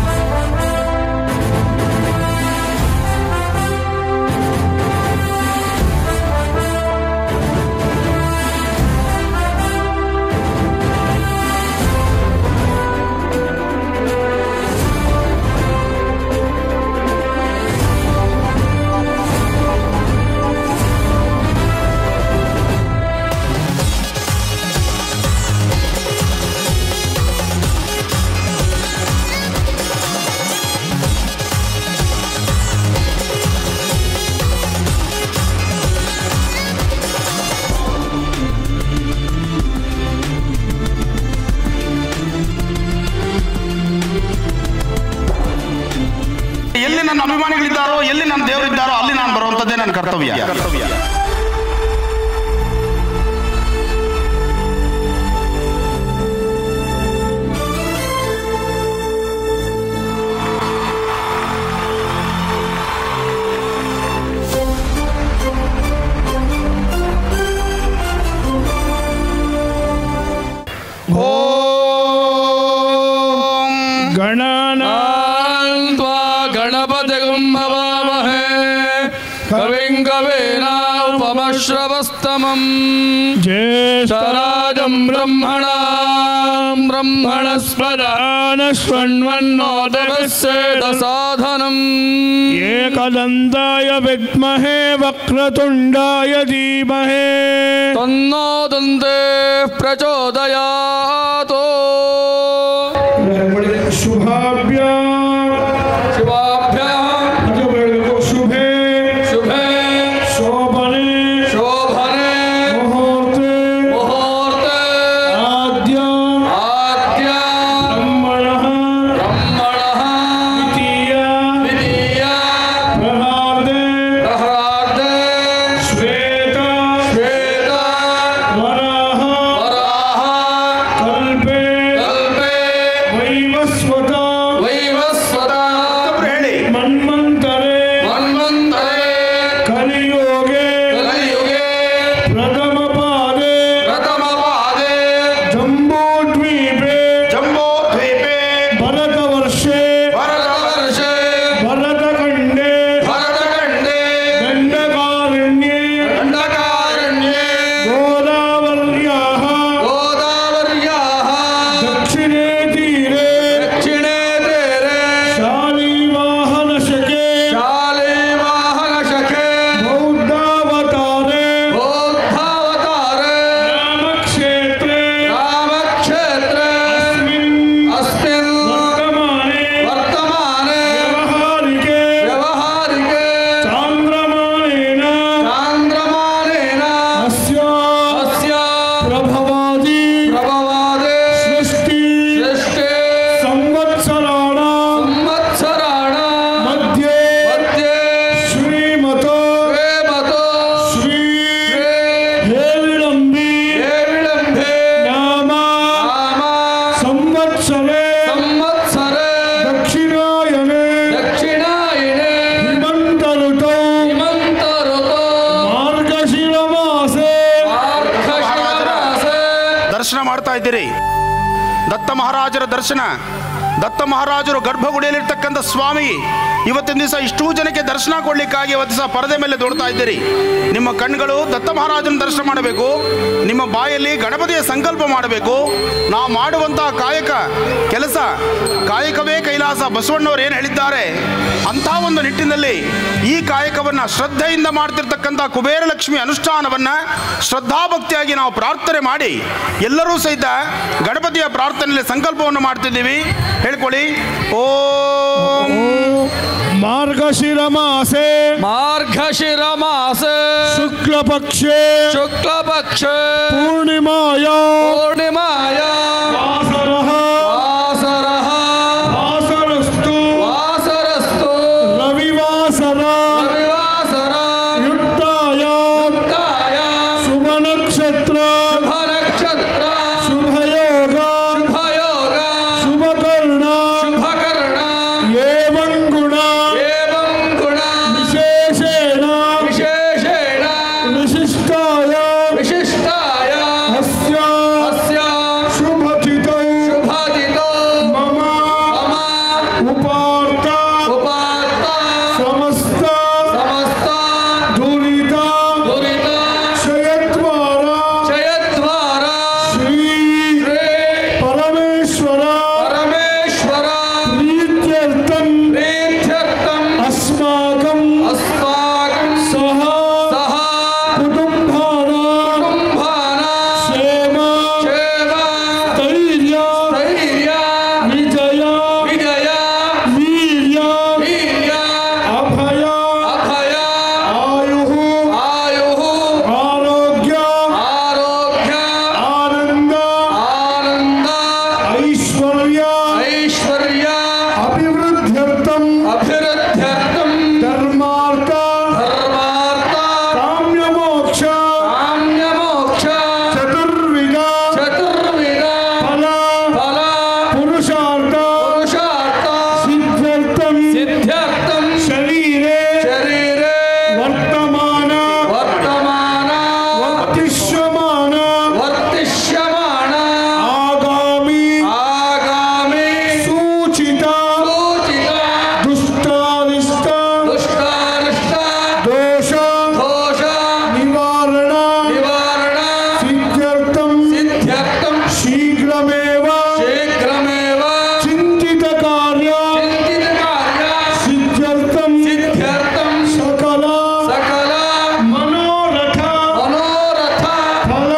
ಎಲ್ಲಿ ನನ್ನ ಅಭಿಮಾನಿಗಳಿದ್ದಾರೋ, ಎಲ್ಲಿ ನನ್ನ ದೇವರಿದ್ದಾರೋ ಅಲ್ಲಿ ನಾನು ಬರುವಂಥದ್ದೇ ನನ್ನ ಕರ್ತವ್ಯ. ಓಂ
ಗಣನಾನ್ವಾ ಗಣಪತಿಗಂ ಹವಾಮಹೇ ಕವಿಂ ಕವೀನಾಪಮಶ್ರವಸ್ತಮಂ ಜ್ಯೇಷ್ಠರಾಜಂ ಬ್ರಹ್ಮಣಾಂ ಬ್ರಹ್ಮಣಸ್ಪದಾನಶ್ವನ್ವನ್ನೋದಯಸ್ಯೇದ ಸಾಧನಂ ಏಕದಂತಾಯ ವಿದ್ಮಹೇ ವಕ್ರತುಂಡಾಯ ಧೀಮಹಿ ತನ್ನೋ ದಂತೆ ಪ್ರಚೋದಯಾತ್. ಶುಭಾಭ್ಯಾಂ ಶುಭೇ ಶುಭೇ ಶೋಭನೆ ಶೋಭನೆ ಮುಹೂರ್ತೆ ಮುಹೂರ್ತೆ ಆದ್ಯ ಆದ್ಯ ಬ್ರಹ್ಮಣಃ ಬ್ರಹ್ಮಣಃ ದ್ವಿತೀಯ ದ್ವಿತೀಯ ಪ್ರಹಾರ್ದೆ ಪ್ರಹಾರ್ದೆ ಶ್ವೇತ ಶ್ವೇತ ವರಾಹ ವರಾಹ ಕಲ್ಪೆ ಕಲ್ಪೆ ವೈವಸ್ವತ ವೈವಸ್ವತ
ನೋಡ್ತಾ ಇದ್ದೀರಿ. ದತ್ತ ಮಹಾರಾಜರ ದರ್ಶನ, ದತ್ತ ಮಹಾರಾಜರು ಗರ್ಭಗುಡಿಯಲ್ಲಿರ್ತಕ್ಕಂಥ ಸ್ವಾಮಿ ಇವತ್ತಿನ ದಿವಸ ಇಷ್ಟೂ ಜನಕ್ಕೆ ದರ್ಶನ ಕೊಡಲಿಕ್ಕಾಗಿ ಇವತ್ತು ದಿವಸ ಪರದೆ ಮೇಲೆ ನೋಡ್ತಾ ಇದ್ದೀರಿ. ನಿಮ್ಮ ಕಣ್ಗಳು ದತ್ತ ಮಹಾರಾಜನ ದರ್ಶನ ಮಾಡಬೇಕು, ನಿಮ್ಮ ಬಾಯಲ್ಲಿ ಗಣಪತಿಯ ಸಂಕಲ್ಪ ಮಾಡಬೇಕು. ನಾವು ಮಾಡುವಂತಹ ಕಾಯಕ ಕೆಲಸ, ಕಾಯಕವೇ ಕೈಲಾಸ, ಬಸವಣ್ಣವರು ಏನು ಹೇಳಿದ್ದಾರೆ ಅಂಥ ಒಂದು ನಿಟ್ಟಿನಲ್ಲಿ ಈ ಕಾಯಕವನ್ನು ಶ್ರದ್ಧೆಯಿಂದ ಮಾಡ್ತಿರ್ತಕ್ಕಂಥ ಕುಬೇರ ಲಕ್ಷ್ಮಿ ಅನುಷ್ಠಾನವನ್ನು ಶ್ರದ್ಧಾಭಕ್ತಿಯಾಗಿ ನಾವು ಪ್ರಾರ್ಥನೆ ಮಾಡಿ ಎಲ್ಲರೂ ಸಹಿತ ಗಣಪತಿಯ ಪ್ರಾರ್ಥನೆಯಲ್ಲಿ ಸಂಕಲ್ಪವನ್ನು ಮಾಡ್ತಿದ್ದೀವಿ. ಹೇಳ್ಕೊಳ್ಳಿ. ಓಂ
ಮಾರ್ಗಶಿರ ಮಾಸೆ ಶುಕ್ಲಪಕ್ಷೆ ಪೂರ್ಣಿಮಾಯ ವಾಸರಸ್ತು ರವಿವಾಸರ ಯುಕ್ತಾಯ ಶುಭ ನಕ್ಷತ್ರ ಶುಭಯೋಗ ಶುಭಕರ್ಣ ಏವಂ ಗುಣ ವಿಶೇಷೇಣ ವಿಶಿಷ್ಟಾಯ ಅಸ್ಯ ಶುಭಚಿತೌ ಮಮ ಉಪಾರ್ಥ ಸಮಸ್ತ ದುರಿತ ಕ್ಷಯದ್ವಾರ ಶ್ರೀ ಪರಮೇಶ್ವರ ಪ್ರೀತ್ಯರ್ಥಂ ಅಸ್ಮಾಕಂ ಸಹ ಕುಟುಂಬಾನಾಂ ಕ್ಷೇಮ ಸ್ಥೈರ್ಯ ವಿಜಯ ವೀರ್ಯ ಅಭಯ ಆಯುಃ ಆರೋಗ್ಯ ಆನಂದ ಐಶ್ವರ್ಯ ಅಭಿವೃದ್ಧ್ಯರ್ಥಂ ಧರ್ಮಾರ್ಥ ಕಾಮ್ಯಮೋಕ್ಷ ಚತುರ್ವಿಧ ಫಲ ಪುರುಷಾರ್ಥ ಸಿದ್ಧ್ಯರ್ಥಂ ಶರೀರೆ ವರ್ತಮಾನ ವರ್ತಿಷ್ಯಮಾನ ಆಗಾಮಿ ಸೂಚಿತ ದುಷ್ಟಾರಿಷ್ಟ ದೋಷ ನಿವಾರಣ ಸಿದ್ಧ್ಯರ್ಥಂ ಶೀಘ್ರಮೇವ ಚಿಂತಿತ ಕಾರ್ಯ ಸಿದ್ಧ್ಯರ್ಥಂ ಸಕಲ ಮನೋರಥ ಫಲ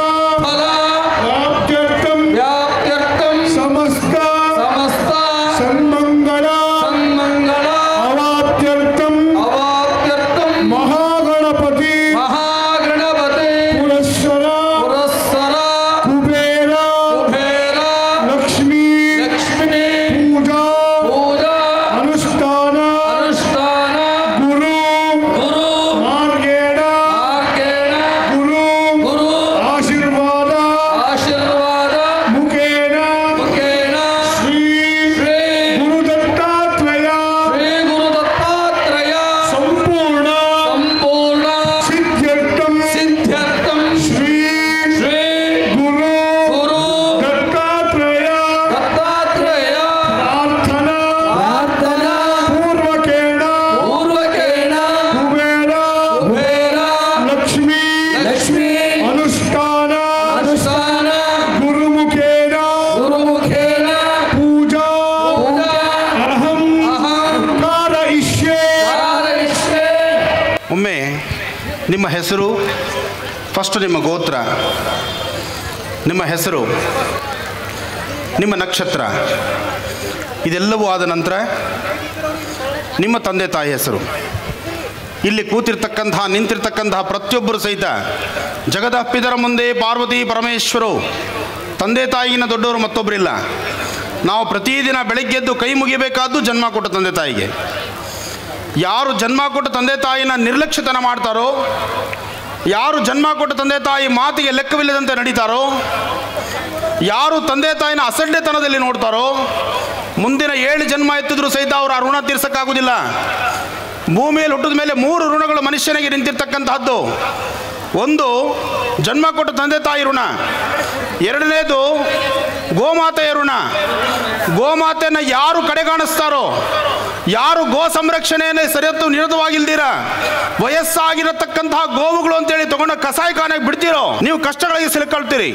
ವ್ಯಾಪ್ತ್ಯರ್ಥಂ ಸಮಸ್ತ ಸನ್ಮಂಗಳ ಅವಾಪ್ತ್ಯರ್ಥಂ ಮಹಾಗಣಪತಿ ಪುರಸ್ಸರ ಕುಬೇರ ಲಕ್ಷ್ಮೀ ಪೂಜಾ ಅನುಷ್ಠಾನ ಗುರು ಮಾರ್ಗೇಣ ಗುರು ಆಶೀರ್ವಾದ ಮುಖೇನ ಶ್ರೀ ಗುರುದತ್ತಾತ್ರೇಯ ಸಂಪೂರ್ಣ ಸಿದ್ಧ್ಯರ್ಥಂ ಶ್ರೀ ಗುರು ದತ್ತಾತ್ರೇಯ ಪ್ರಾರ್ಥನಾ ಪೂರ್ವಕೇಣ ಕುಬೇರ ಲಕ್ಷ್ಮೀ ಅನುಷ್ಠಾನ ಗುರುಮುಖೇನ ಪೂಜಾ ಅರ್ಹಂ ಕಾರಯಿಷ್ಯೆ.
ಒಮ್ಮೆ ನಿಮ್ಮ ಹೆಸರು, ಫಸ್ಟ್ ನಿಮ್ಮ ಗೋತ್ರ, ನಿಮ್ಮ ಹೆಸರು, ನಿಮ್ಮ ನಕ್ಷತ್ರ, ಇದೆಲ್ಲವೂ ಆದ ನಂತರ ನಿಮ್ಮ ತಂದೆ ತಾಯಿ ಹೆಸರು. ಇಲ್ಲಿ ಕೂತಿರ್ತಕ್ಕಂತಹ ನಿಂತಿರ್ತಕ್ಕಂತಹ ಪ್ರತಿಯೊಬ್ಬರು ಸಹಿತ ಜಗದಪ್ಪಿದರ ಮುಂದೆ ಪಾರ್ವತಿ ಪರಮೇಶ್ವರು, ತಂದೆ ತಾಯಿಗಿನ ದೊಡ್ಡವರು ಮತ್ತೊಬ್ಬರಿಲ್ಲ. ನಾವು ಪ್ರತಿದಿನ ಬೆಳಗ್ಗೆದ್ದು ಕೈ ಮುಗಿಬೇಕಾದ್ದು ಜನ್ಮ ಕೊಟ್ಟ ತಂದೆ ತಾಯಿಗೆ. ಯಾರು ಜನ್ಮ ಕೊಟ್ಟ ತಂದೆ ತಾಯಿನ ನಿರ್ಲಕ್ಷ್ಯತನ ಮಾಡ್ತಾರೋ, ಯಾರು ಜನ್ಮ ಕೊಟ್ಟ ತಂದೆ ತಾಯಿ ಮಾತಿಗೆ ಲೆಕ್ಕವಿಲ್ಲದಂತೆ ನಡೀತಾರೋ, ಯಾರು ತಂದೆ ತಾಯಿನ ಅಸಡ್ಡೆತನದಲ್ಲಿ ನೋಡ್ತಾರೋ, ಮುಂದಿನ 7 ಜನ್ಮ ಎತ್ತಿದ್ರೂ ಸಹಿತ ಅವರು ಆ ಋಣ ತೀರ್ಸಕ್ಕಾಗೋದಿಲ್ಲ. ಭೂಮಿಯಲ್ಲಿ ಹುಟ್ಟಿದ ಮೇಲೆ 3 ಋಣಗಳು ಮನುಷ್ಯನಿಗೆ ನಿಂತಿರ್ತಕ್ಕಂತಹದ್ದು. ಒಂದು ಜನ್ಮ ಕೊಟ್ಟ ತಂದೆ ತಾಯಿ ಋಣ, ಎರಡನೇದು ಗೋಮಾತೆಯ ಋಣ. ಗೋಮಾತೆಯನ್ನು ಯಾರು ಕಡೆಗಾಣಿಸ್ತಾರೋ, ಯಾರು ಗೋ ಸಂರಕ್ಷಣೆಯನ್ನು ಸರಿಯತ್ತು ನಿರತವಾಗಿಲ್ದಿರ ವಯಸ್ಸಾಗಿರತಕ್ಕಂತಹ ಗೋವುಗಳು ಅಂತೇಳಿ ತಗೊಂಡ ಕಸಾಯಿಖಾನೆಗೆ ಬಿಡ್ತೀರೋ, ನೀವು ಕಷ್ಟಗಳಿಗೆ ಸಿಲುಕೊಳ್ತೀರಿ.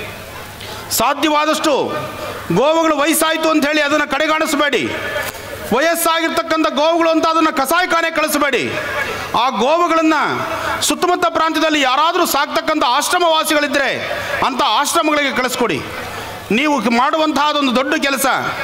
ಸಾಧ್ಯವಾದಷ್ಟು ಗೋವುಗಳು ವಯಸ್ಸಾಯಿತು ಅಂತ ಹೇಳಿ ಅದನ್ನು ಕಡೆಗಾಣಿಸಬೇಡಿ. ವಯಸ್ಸಾಗಿರ್ತಕ್ಕಂಥ ಗೋವುಗಳು ಅಂತ ಅದನ್ನು ಕಸಾಯಿಖಾನೆ ಕಳಿಸಬೇಡಿ. ಆ ಗೋವುಗಳನ್ನು ಸುತ್ತಮುತ್ತ ಪ್ರಾಂತ್ಯದಲ್ಲಿ ಯಾರಾದರೂ ಸಾಕ್ತಕ್ಕಂಥ ಆಶ್ರಮವಾಸಿಗಳಿದ್ದರೆ ಅಂಥ ಆಶ್ರಮಗಳಿಗೆ ಕಳಿಸ್ಕೊಡಿ. ನೀವು ಮಾಡುವಂತಹದೊಂದು ದೊಡ್ಡ ಕೆಲಸ.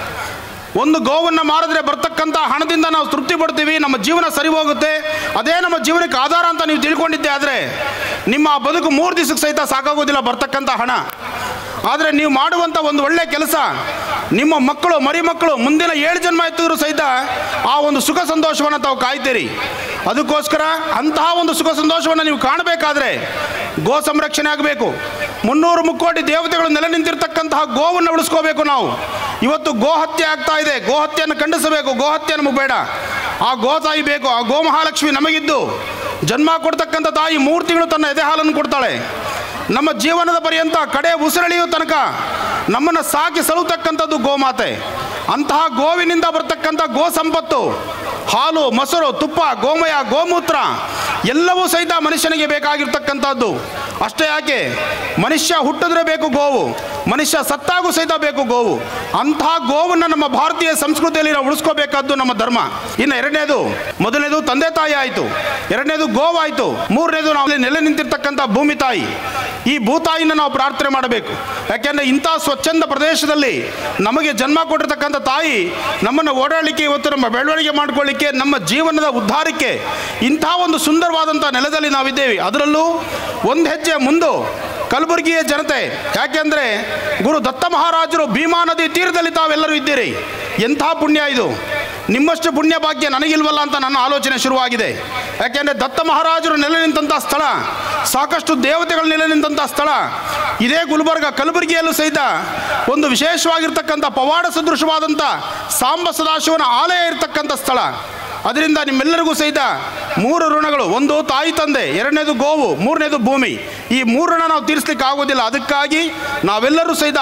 ಒಂದು ಗೋವನ್ನು ಮಾರಿದ್ರೆ ಬರ್ತಕ್ಕಂಥ ಹಣದಿಂದ ನಾವು ತೃಪ್ತಿ ಪಡ್ತೀವಿ, ನಮ್ಮ ಜೀವನ ಸರಿ ಹೋಗುತ್ತೆ, ಅದೇ ನಮ್ಮ ಜೀವನಕ್ಕೆ ಆಧಾರ ಅಂತ ನೀವು ತಿಳ್ಕೊಂಡಿದ್ದೆ ಆದರೆ ನಿಮ್ಮ ಆ ಬದುಕು 3 ದಿವಸಕ್ಕೆ ಸಹಿತ ಸಾಕಾಗೋದಿಲ್ಲ ಬರ್ತಕ್ಕಂಥ ಹಣ. ಆದರೆ ನೀವು ಮಾಡುವಂಥ ಒಂದು ಒಳ್ಳೆ ಕೆಲಸ, ನಿಮ್ಮ ಮಕ್ಕಳು ಮರಿ ಮಕ್ಕಳು ಮುಂದಿನ 7 ಜನ್ಮ ಎತ್ತಿದ್ರು ಸಹಿತ ಆ ಒಂದು ಸುಖ ಸಂತೋಷವನ್ನು ತಾವು ಕಾಯ್ತೀರಿ. ಅದಕ್ಕೋಸ್ಕರ ಅಂತಹ ಒಂದು ಸುಖ ಸಂತೋಷವನ್ನು ನೀವು ಕಾಣಬೇಕಾದ್ರೆ ಗೋ ಸಂರಕ್ಷಣೆ ಆಗಬೇಕು. 300 ಮುಕ್ಕೋಟಿ ದೇವತೆಗಳು ನೆಲೆ ನಿಂತಿರ್ತಕ್ಕಂತಹ ಗೋವನ್ನು ಉಳಿಸ್ಕೋಬೇಕು ನಾವು. ಇವತ್ತು ಗೋ ಹತ್ಯೆ ಆಗ್ತಾ ಇದೆ. ಗೋ ಹತ್ಯೆಯನ್ನು ಖಂಡಿಸಬೇಕು. ಗೋ ಹತ್ಯೆ ನಮಗೆ ಬೇಡ. ಆ ಗೋತಾಯಿ ಬೇಕು. ಆ ಗೋ ಮಹಾಲಕ್ಷ್ಮಿ ನಮಗಿದ್ದು ಜನ್ಮ ಕೊಡ್ತಕ್ಕಂಥ ತಾಯಿ 3 ತಿಂಗಳು ತನ್ನ ಎದೆ ಹಾಲನ್ನು ಕೊಡ್ತಾಳೆ. ನಮ್ಮ ಜೀವನದ ಪರ್ಯಂತ ಕಡೆ ಉಸಿರೆಳೆಯೋ ತನಕ ನಮ್ಮನ್ನು ಸಾಕಿ ಸಲುತಕ್ಕಂಥದ್ದು ಗೋಮಾತೆ. ಅಂತಹ ಗೋವಿನಿಂದ ಬರ್ತಕ್ಕಂಥ ಗೋ ಸಂಪತ್ತು, ಹಾಲು, ಮೊಸರು, ತುಪ್ಪ, ಗೋಮಯ, ಗೋಮೂತ್ರ ಎಲ್ಲವೂ ಸಹಿತ ಮನುಷ್ಯನಿಗೆ ಬೇಕಾಗಿರ್ತಕ್ಕಂಥದ್ದು. ಅಷ್ಟೇ ಯಾಕೆ, ಮನುಷ್ಯ ಹುಟ್ಟಿದ್ರೆ ಬೇಕು ಗೋವು, ಮನುಷ್ಯ ಸತ್ತಾಗೂ ಸಹಿತ ಬೇಕು ಗೋವು. ಅಂತಹ ಗೋವನ್ನು ನಮ್ಮ ಭಾರತೀಯ ಸಂಸ್ಕೃತಿಯಲ್ಲಿ ನಾವು ಉಳಿಸ್ಕೋಬೇಕಾದ್ದು ನಮ್ಮ ಧರ್ಮ. ಇನ್ನು ಎರಡನೇದು, ಮೊದಲನೇದು ತಂದೆ ತಾಯಿ ಆಯಿತು, ಎರಡನೇದು ಗೋವಾಯಿತು, ಮೂರನೇದು ನಾವು ನೆಲೆ ನಿಂತಿರ್ತಕ್ಕಂಥ ಭೂಮಿ ತಾಯಿ. ಈ ಭೂತಾಯಿನ ನಾವು ಪ್ರಾರ್ಥನೆ ಮಾಡಬೇಕು. ಯಾಕೆಂದರೆ ಇಂಥ ಸ್ವಚ್ಛಂದ ಪ್ರದೇಶದಲ್ಲಿ ನಮಗೆ ಜನ್ಮ ಕೊಟ್ಟಿರ್ತಕ್ಕಂಥ ತಾಯಿ ನಮ್ಮನ್ನು ಓಡಾಡಲಿಕ್ಕೆ, ಇವತ್ತು ನಮ್ಮ ಬೆಳವಣಿಗೆ ಮಾಡಿಕೊಳ್ಳಿಕ್ಕೆ, ನಮ್ಮ ಜೀವನದ ಉದ್ಧಾರಕ್ಕೆ ಇಂಥ ಒಂದು ಸುಂದರವಾದಂಥ ನೆಲದಲ್ಲಿ ನಾವಿದ್ದೇವೆ. ಅದರಲ್ಲೂ ಒಂದು ಹೆಜ್ಜೆ ಮುಂದೆ ಕಲಬುರಗಿಯ ಜನತೆ. ಯಾಕೆಂದರೆ ಗುರು ದತ್ತ ಮಹಾರಾಜರು ಭೀಮಾ ನದಿ ತೀರದಲ್ಲಿ ತಾವೆಲ್ಲರೂ ಇದ್ದೀರಿ. ಎಂಥ ಪುಣ್ಯ ಇದು! ನಿಮ್ಮಷ್ಟು ಪುಣ್ಯ ಭಾಗ್ಯ ನನಗಿಲ್ವಲ್ಲ ಅಂತ ನನ್ನ ಆಲೋಚನೆ ಶುರುವಾಗಿದೆ. ಯಾಕೆಂದರೆ ದತ್ತ ಮಹಾರಾಜರು ನೆಲೆ ನಿಂತಹ ಸ್ಥಳ, ಸಾಕಷ್ಟು ದೇವತೆಗಳು ನೆಲೆ ನಿಂತಹ ಸ್ಥಳ ಇದೇ ಗುಲ್ಬರ್ಗ. ಕಲಬುರಗಿಯಲ್ಲೂ ಸಹಿತ ಒಂದು ವಿಶೇಷವಾಗಿರ್ತಕ್ಕಂಥ ಪವಾಡ ಸದೃಶವಾದಂಥ ಸಾಂಬ ಸದಾಶಿವನ ಆಲಯ ಇರತಕ್ಕಂಥ ಸ್ಥಳ. ಅದರಿಂದ ನಿಮ್ಮೆಲ್ಲರಿಗೂ ಸಹಿತ 3 ಋಣಗಳು, ಒಂದು ತಾಯಿ ತಂದೆ, ಎರಡನೇದು ಗೋವು, ಮೂರನೇದು ಭೂಮಿ. ಈ 3 ಋಣ ನಾವು ತೀರಿಸಲಿಕ್ಕೆ ಆಗೋದಿಲ್ಲ. ಅದಕ್ಕಾಗಿ ನಾವೆಲ್ಲರೂ ಸಹಿತ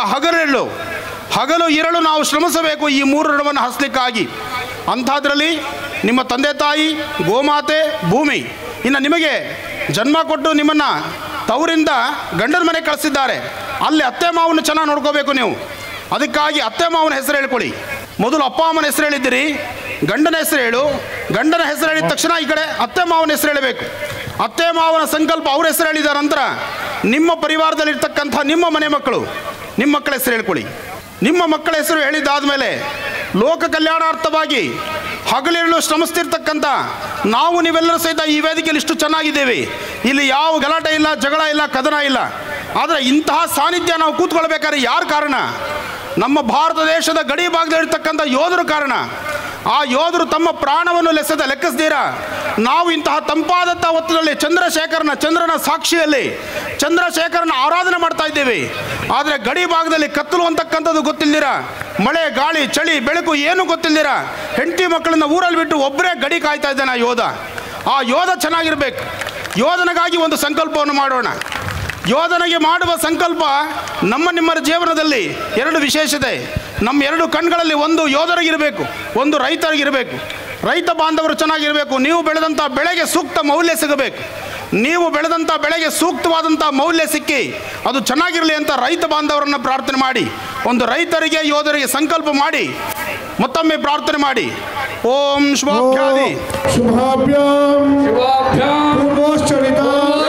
ಹಗಲು ಇರಳು ನಾವು ಶ್ರಮಿಸಬೇಕು ಈ 3 ಋಣವನ್ನು ಹರಿಸಲಿಕ್ಕಾಗಿ. ಅಂಥದ್ರಲ್ಲಿ ನಿಮ್ಮ ತಂದೆ ತಾಯಿ, ಗೋಮಾತೆ, ಭೂಮಿ. ಇನ್ನು ನಿಮಗೆ ಜನ್ಮ ಕೊಟ್ಟು ನಿಮ್ಮನ್ನು ತವರಿಂದ ಗಂಡನ ಮನೆ ಕಳಿಸಿದ್ದಾರೆ, ಅಲ್ಲಿ ಅತ್ತೆ ಮಾವನ ಚೆನ್ನಾಗಿ ನೋಡ್ಕೋಬೇಕು ನೀವು. ಅದಕ್ಕಾಗಿ ಅತ್ತೆ ಮಾವನ ಹೆಸರು ಹೇಳ್ಕೊಳ್ಳಿ. ಮೊದಲು ಅಪ್ಪ ಅಮ್ಮನ ಹೆಸರು ಹೇಳಿದ್ದೀರಿ, ಗಂಡನ ಹೆಸರು ಹೇಳು. ಗಂಡನ ಹೆಸರು ಹೇಳಿದ ತಕ್ಷಣ ಈ ಕಡೆ ಅತ್ತೆ ಮಾವನ ಹೆಸರು ಹೇಳಬೇಕು. ಅತ್ತೆ ಮಾವನ ಸಂಕಲ್ಪ ಅವ್ರ ಹೆಸರು ಹೇಳಿದ ನಂತರ ನಿಮ್ಮ ಪರಿವಾರದಲ್ಲಿರ್ತಕ್ಕಂಥ ನಿಮ್ಮ ಮನೆ ಮಕ್ಕಳು, ನಿಮ್ಮ ಮಕ್ಕಳ ಹೆಸರು ಹೇಳ್ಕೊಳ್ಳಿ. ನಿಮ್ಮ ಮಕ್ಕಳ ಹೆಸರು ಹೇಳಿದ್ದಾದ ಮೇಲೆ ಲೋಕ ಕಲ್ಯಾಣಾರ್ಥವಾಗಿ ಹಗಲಿರಲು ಶ್ರಮಿಸ್ತಿರ್ತಕ್ಕಂಥ ನಾವು ನೀವೆಲ್ಲರೂ ಸಹಿತ ಈ ವೇದಿಕೆಯಲ್ಲಿ ಇಷ್ಟು ಚೆನ್ನಾಗಿದ್ದೇವೆ. ಇಲ್ಲಿ ಯಾವ ಗಲಾಟೆ ಇಲ್ಲ, ಜಗಳ ಇಲ್ಲ, ಕದನ ಇಲ್ಲ. ಆದರೆ ಇಂತಹ ಸಾನ್ನಿಧ್ಯ ನಾವು ಕೂತ್ಕೊಳ್ಬೇಕಾದ್ರೆ ಯಾರು ಕಾರಣ? ನಮ್ಮ ಭಾರತ ದೇಶದ ಗಡಿ ಭಾಗದಲ್ಲಿರ್ತಕ್ಕಂಥ ಯೋಧರು ಕಾರಣ. ಆ ಯೋಧರು ತಮ್ಮ ಪ್ರಾಣವನ್ನು ಲೆಕ್ಕಿಸ್ದೀರ ನಾವು ಇಂತಹ ತಂಪಾದಂಥ ಹೊತ್ತಿನಲ್ಲಿ ಚಂದ್ರನ ಸಾಕ್ಷಿಯಲ್ಲಿ ಚಂದ್ರಶೇಖರನ ಆರಾಧನೆ ಮಾಡ್ತಾ ಇದ್ದೇವೆ. ಆದರೆ ಗಡಿ ಭಾಗದಲ್ಲಿ ಕತ್ತಲು ಅಂತಕ್ಕಂಥದ್ದು ಗೊತ್ತಿಲ್ದಿರ, ಮಳೆ, ಗಾಳಿ, ಚಳಿ, ಬೆಳಕು ಏನು ಗೊತ್ತಿಲ್ದಿರ ಹೆಂಡತಿ ಮಕ್ಕಳನ್ನ ಊರಲ್ಲಿ ಬಿಟ್ಟು ಒಬ್ಬರೇ ಗಡಿ ಕಾಯ್ತಾ ಇದ್ದಾನೆ ಆ ಯೋಧ ಚೆನ್ನಾಗಿರ್ಬೇಕು. ಯೋಧನಿಗಾಗಿ ಒಂದು ಸಂಕಲ್ಪವನ್ನು ಮಾಡೋಣ. ಯೋಧನಿಗೆ ಮಾಡುವ ಸಂಕಲ್ಪ ನಿಮ್ಮ ಜೀವನದಲ್ಲಿ 2 ವಿಶೇಷತೆ. ನಮ್ಮ 2 ಕಣ್ಗಳಲ್ಲಿ ಒಂದು ಯೋಧರಿಗಿರಬೇಕು, ಒಂದು ರೈತರಿಗಿರಬೇಕು. ರೈತ ಬಾಂಧವರು ಚೆನ್ನಾಗಿರಬೇಕು. ನೀವು ಬೆಳೆದಂಥ ಬೆಳೆಗೆ ಸೂಕ್ತ ಮೌಲ್ಯ ಸಿಗಬೇಕು. ನೀವು ಬೆಳೆದಂಥ ಬೆಳೆಗೆ ಸೂಕ್ತವಾದಂಥ ಮೌಲ್ಯ ಸಿಕ್ಕಿ ಅದು ಚೆನ್ನಾಗಿರಲಿ ಅಂತ ರೈತ ಬಾಂಧವರನ್ನು ಪ್ರಾರ್ಥನೆ ಮಾಡಿ, ಒಂದು ರೈತರಿಗೆ ಯೋಧರಿಗೆ ಸಂಕಲ್ಪ ಮಾಡಿ ಮತ್ತೊಮ್ಮೆ ಪ್ರಾರ್ಥನೆ ಮಾಡಿ. ಓಂ ಶುಭಾಭ್ಯಾದಿ
ಶುಭಾಭ್ಯಾಂ ಪೂರ್ವೋಶ್ಚರಿತ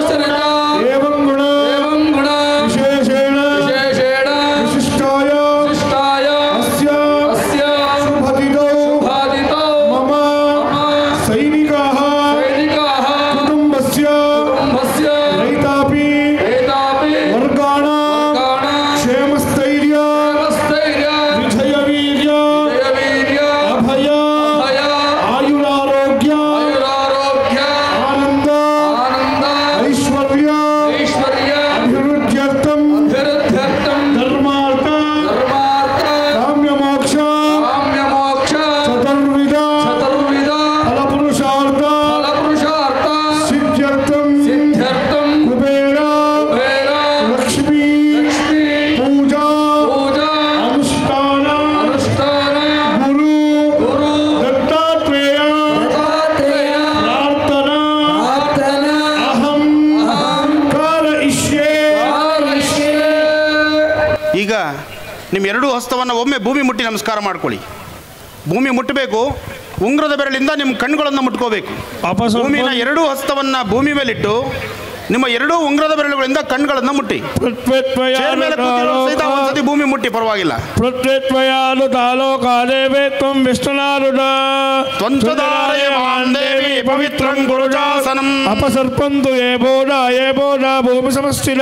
ಏವಂ ಗುಣ ವಿಶೇಷೇಣ ವಿಶಿಷ್ಟಾಯ ಅಸ್ಯ ಶುಭದಿತೋ ಮಮ ಸೈನಿಕಾಃ ಕುಟುಂಬಸ್ಯ ರೈತಾಪಿ ವರ್ಗಾಣಾಂ ಕ್ಷೇಮಸ್ಥೈರ್ಯ ವಿಜಯವೀರ್ಯ ಅಭಯ ಆಯುರಾರೋಗ್ಯ
ನಿಮ್ಮ ಎರಡೂ ಹಸ್ತವನ್ನು ಒಮ್ಮೆ ಭೂಮಿ ಮುಟ್ಟಿ ನಮಸ್ಕಾರ ಮಾಡ್ಕೊಳ್ಳಿ. ಭೂಮಿ ಮುಟ್ಟಬೇಕು. ಉಂಗುರದ ಬೆರಳಿಂದ ನಿಮ್ಮ ಕಣ್ಣುಗಳನ್ನು ಮುಟ್ಕೋಬೇಕು. ಭೂಮಿನ ಎರಡೂ ಹಸ್ತವನ್ನು ಭೂಮಿ ಮೇಲಿಟ್ಟು ನಿಮ್ಮ ಎರಡೂ ಉಂಗುರದ ಬೆರಳುಗಳಿಂದ ಕಣ್ಗಳನ್ನು ಮುಟ್ಟಿ. ಒಂದ್ಸತಿ ಭೂಮಿ ಮುಟ್ಟಿ, ಪರವಾಗಿಲ್ಲ.
ಅಪಸರ್ಪಂತು ಏ ಬೋಧ ಭೂಮಿ ಸಮಷ್ಟಿನ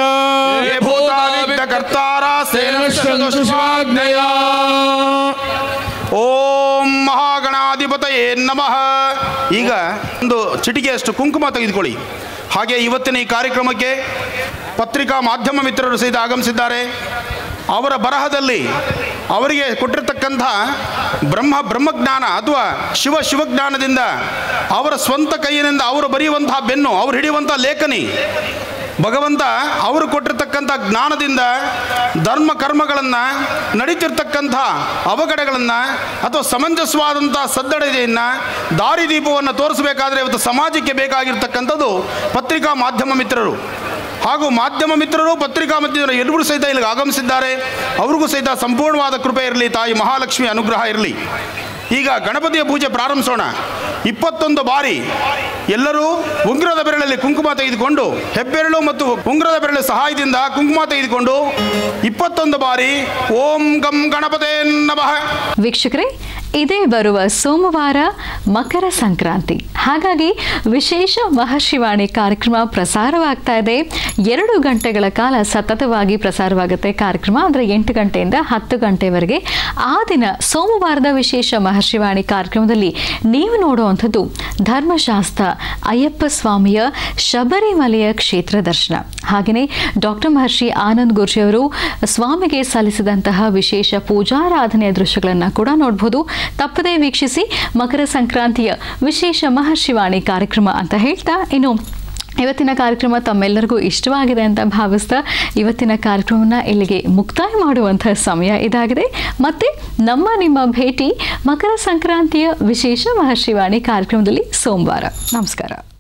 ಓಂ ಮಹಾಗಣಾಧಿಪತಯೇ ನಮಃ. ಈಗ ಒಂದು ಚಿಟಿಕೆಯಷ್ಟು ಕುಂಕುಮ ತೆಗೆದುಕೊಳ್ಳಿ. ಹಾಗೆ ಇವತ್ತಿನ ಈ ಕಾರ್ಯಕ್ರಮಕ್ಕೆ ಪತ್ರಿಕಾ ಮಾಧ್ಯಮ ಮಿತ್ರರು ಸಹಿತ ಆಗಮಿಸಿದ್ದಾರೆ. ಅವರ ಬರಹದಲ್ಲಿ ಅವರಿಗೆ ಕೊಟ್ಟಿರತಕ್ಕಂಥ ಬ್ರಹ್ಮಜ್ಞಾನ ಅಥವಾ ಶಿವಜ್ಞಾನದಿಂದ ಅವರ ಸ್ವಂತ ಕೈಯಿನಿಂದ ಅವರು ಬರೆಯುವಂತಹ ಬೆನ್ನು, ಅವರು ಹಿಡಿಯುವಂಥ ಲೇಖನಿ, ಭಗವಂತ ಅವರು ಕೊಟ್ಟಿರ್ತಕ್ಕಂಥ ಜ್ಞಾನದಿಂದ ಧರ್ಮ ಕರ್ಮಗಳನ್ನು, ನಡೀತಿರ್ತಕ್ಕಂಥ ಅವಘಡಗಳನ್ನು ಅಥವಾ ಸಮಂಜಸವಾದಂಥ ಸದ್ದಡತೆಯನ್ನು, ದಾರಿದೀಪವನ್ನು ತೋರಿಸಬೇಕಾದ್ರೆ ಇವತ್ತು ಸಮಾಜಕ್ಕೆ ಬೇಕಾಗಿರ್ತಕ್ಕಂಥದ್ದು ಪತ್ರಿಕಾ ಮಾಧ್ಯಮ ಮಿತ್ರರು. ಹಾಗೂ ಮಾಧ್ಯಮ ಮಿತ್ರರು, ಪತ್ರಿಕಾ ಮಿತ್ರರು ಎಲ್ಲರೂ ಸಹಿತ ಇಲ್ಲಿಗೆ ಆಗಮಿಸಿದ್ದಾರೆ. ಅವ್ರಿಗೂ ಸಹಿತ ಸಂಪೂರ್ಣವಾದ ಕೃಪೆ ಇರಲಿ, ತಾಯಿ ಮಹಾಲಕ್ಷ್ಮಿ ಅನುಗ್ರಹ ಇರಲಿ. ಈಗ ಗಣಪತಿಯ ಪೂಜೆ ಪ್ರಾರಂಭಿಸೋಣ. 21 ಬಾರಿ ಎಲ್ಲರೂ ಉಂಗುರದ ಬೆರಳಲ್ಲಿ ಕುಂಕುಮ ತೆಗೆದುಕೊಂಡು, ಹೆಬ್ಬೆರಳು ಮತ್ತು ಉಂಗುರದ ಬೆರಳು ಸಹಾಯದಿಂದ ಕುಂಕುಮ ತೆಗೆದುಕೊಂಡು 21 ಬಾರಿ ಓಂ ಗಂ ಗಣಪತೇ ನಮಃ.
ವೀಕ್ಷಕರೇ, ಇದೇ ಬರುವ ಸೋಮವಾರ ಮಕರ ಸಂಕ್ರಾಂತಿ. ಹಾಗಾಗಿ ವಿಶೇಷ ಮಹರ್ಷಿವಾಣಿ ಕಾರ್ಯಕ್ರಮ ಪ್ರಸಾರವಾಗ್ತಾ ಇದೆ. 2 ಗಂಟೆಗಳ ಕಾಲ ಸತತವಾಗಿ ಪ್ರಸಾರವಾಗುತ್ತೆ ಕಾರ್ಯಕ್ರಮ. ಅಂದರೆ 8 ಗಂಟೆಯಿಂದ 10 ಗಂಟೆವರೆಗೆ. ಆ ದಿನ ಸೋಮವಾರದ ವಿಶೇಷ ಮಹರ್ಷಿವಾಣಿ ಕಾರ್ಯಕ್ರಮದಲ್ಲಿ ನೀವು ನೋಡುವಂಥದ್ದು ಧರ್ಮಶಾಸ್ತ್ರ, ಅಯ್ಯಪ್ಪ ಸ್ವಾಮಿಯ ಶಬರಿಮಲೆಯ ಕ್ಷೇತ್ರ ದರ್ಶನ. ಹಾಗೆಯೇ ಡಾಕ್ಟರ್ ಮಹರ್ಷಿ ಆನಂದ್ ಗುರ್ಜಿಯವರು ಸ್ವಾಮಿಗೆ ಸಲ್ಲಿಸಿದಂತಹ ವಿಶೇಷ ಪೂಜಾರಾಧನೆಯ ದೃಶ್ಯಗಳನ್ನು ಕೂಡ ನೋಡಬಹುದು. ತಪ್ಪದೇ ವೀಕ್ಷಿಸಿ ಮಕರ ಸಂಕ್ರಾಂತಿಯ ವಿಶೇಷ ಮಹರ್ಷಿವಾಣಿ ಕಾರ್ಯಕ್ರಮ ಅಂತ ಹೇಳ್ತಾ, ಇನ್ನು ಇವತ್ತಿನ ಕಾರ್ಯಕ್ರಮ ತಮ್ಮೆಲ್ಲರಿಗೂ ಇಷ್ಟವಾಗಿದೆ ಅಂತ ಭಾವಿಸ್ತಾ ಇವತ್ತಿನ ಕಾರ್ಯಕ್ರಮವನ್ನು ಇಲ್ಲಿಗೆ ಮುಕ್ತಾಯ ಮಾಡುವಂತಹ ಸಮಯ ಇದಾಗಿದೆ. ಮತ್ತೆ ನಿಮ್ಮ ಭೇಟಿ ಮಕರ ಸಂಕ್ರಾಂತಿಯ ವಿಶೇಷ ಮಹರ್ಷಿವಾಣಿ ಕಾರ್ಯಕ್ರಮದಲ್ಲಿ ಸೋಮವಾರ. ನಮಸ್ಕಾರ.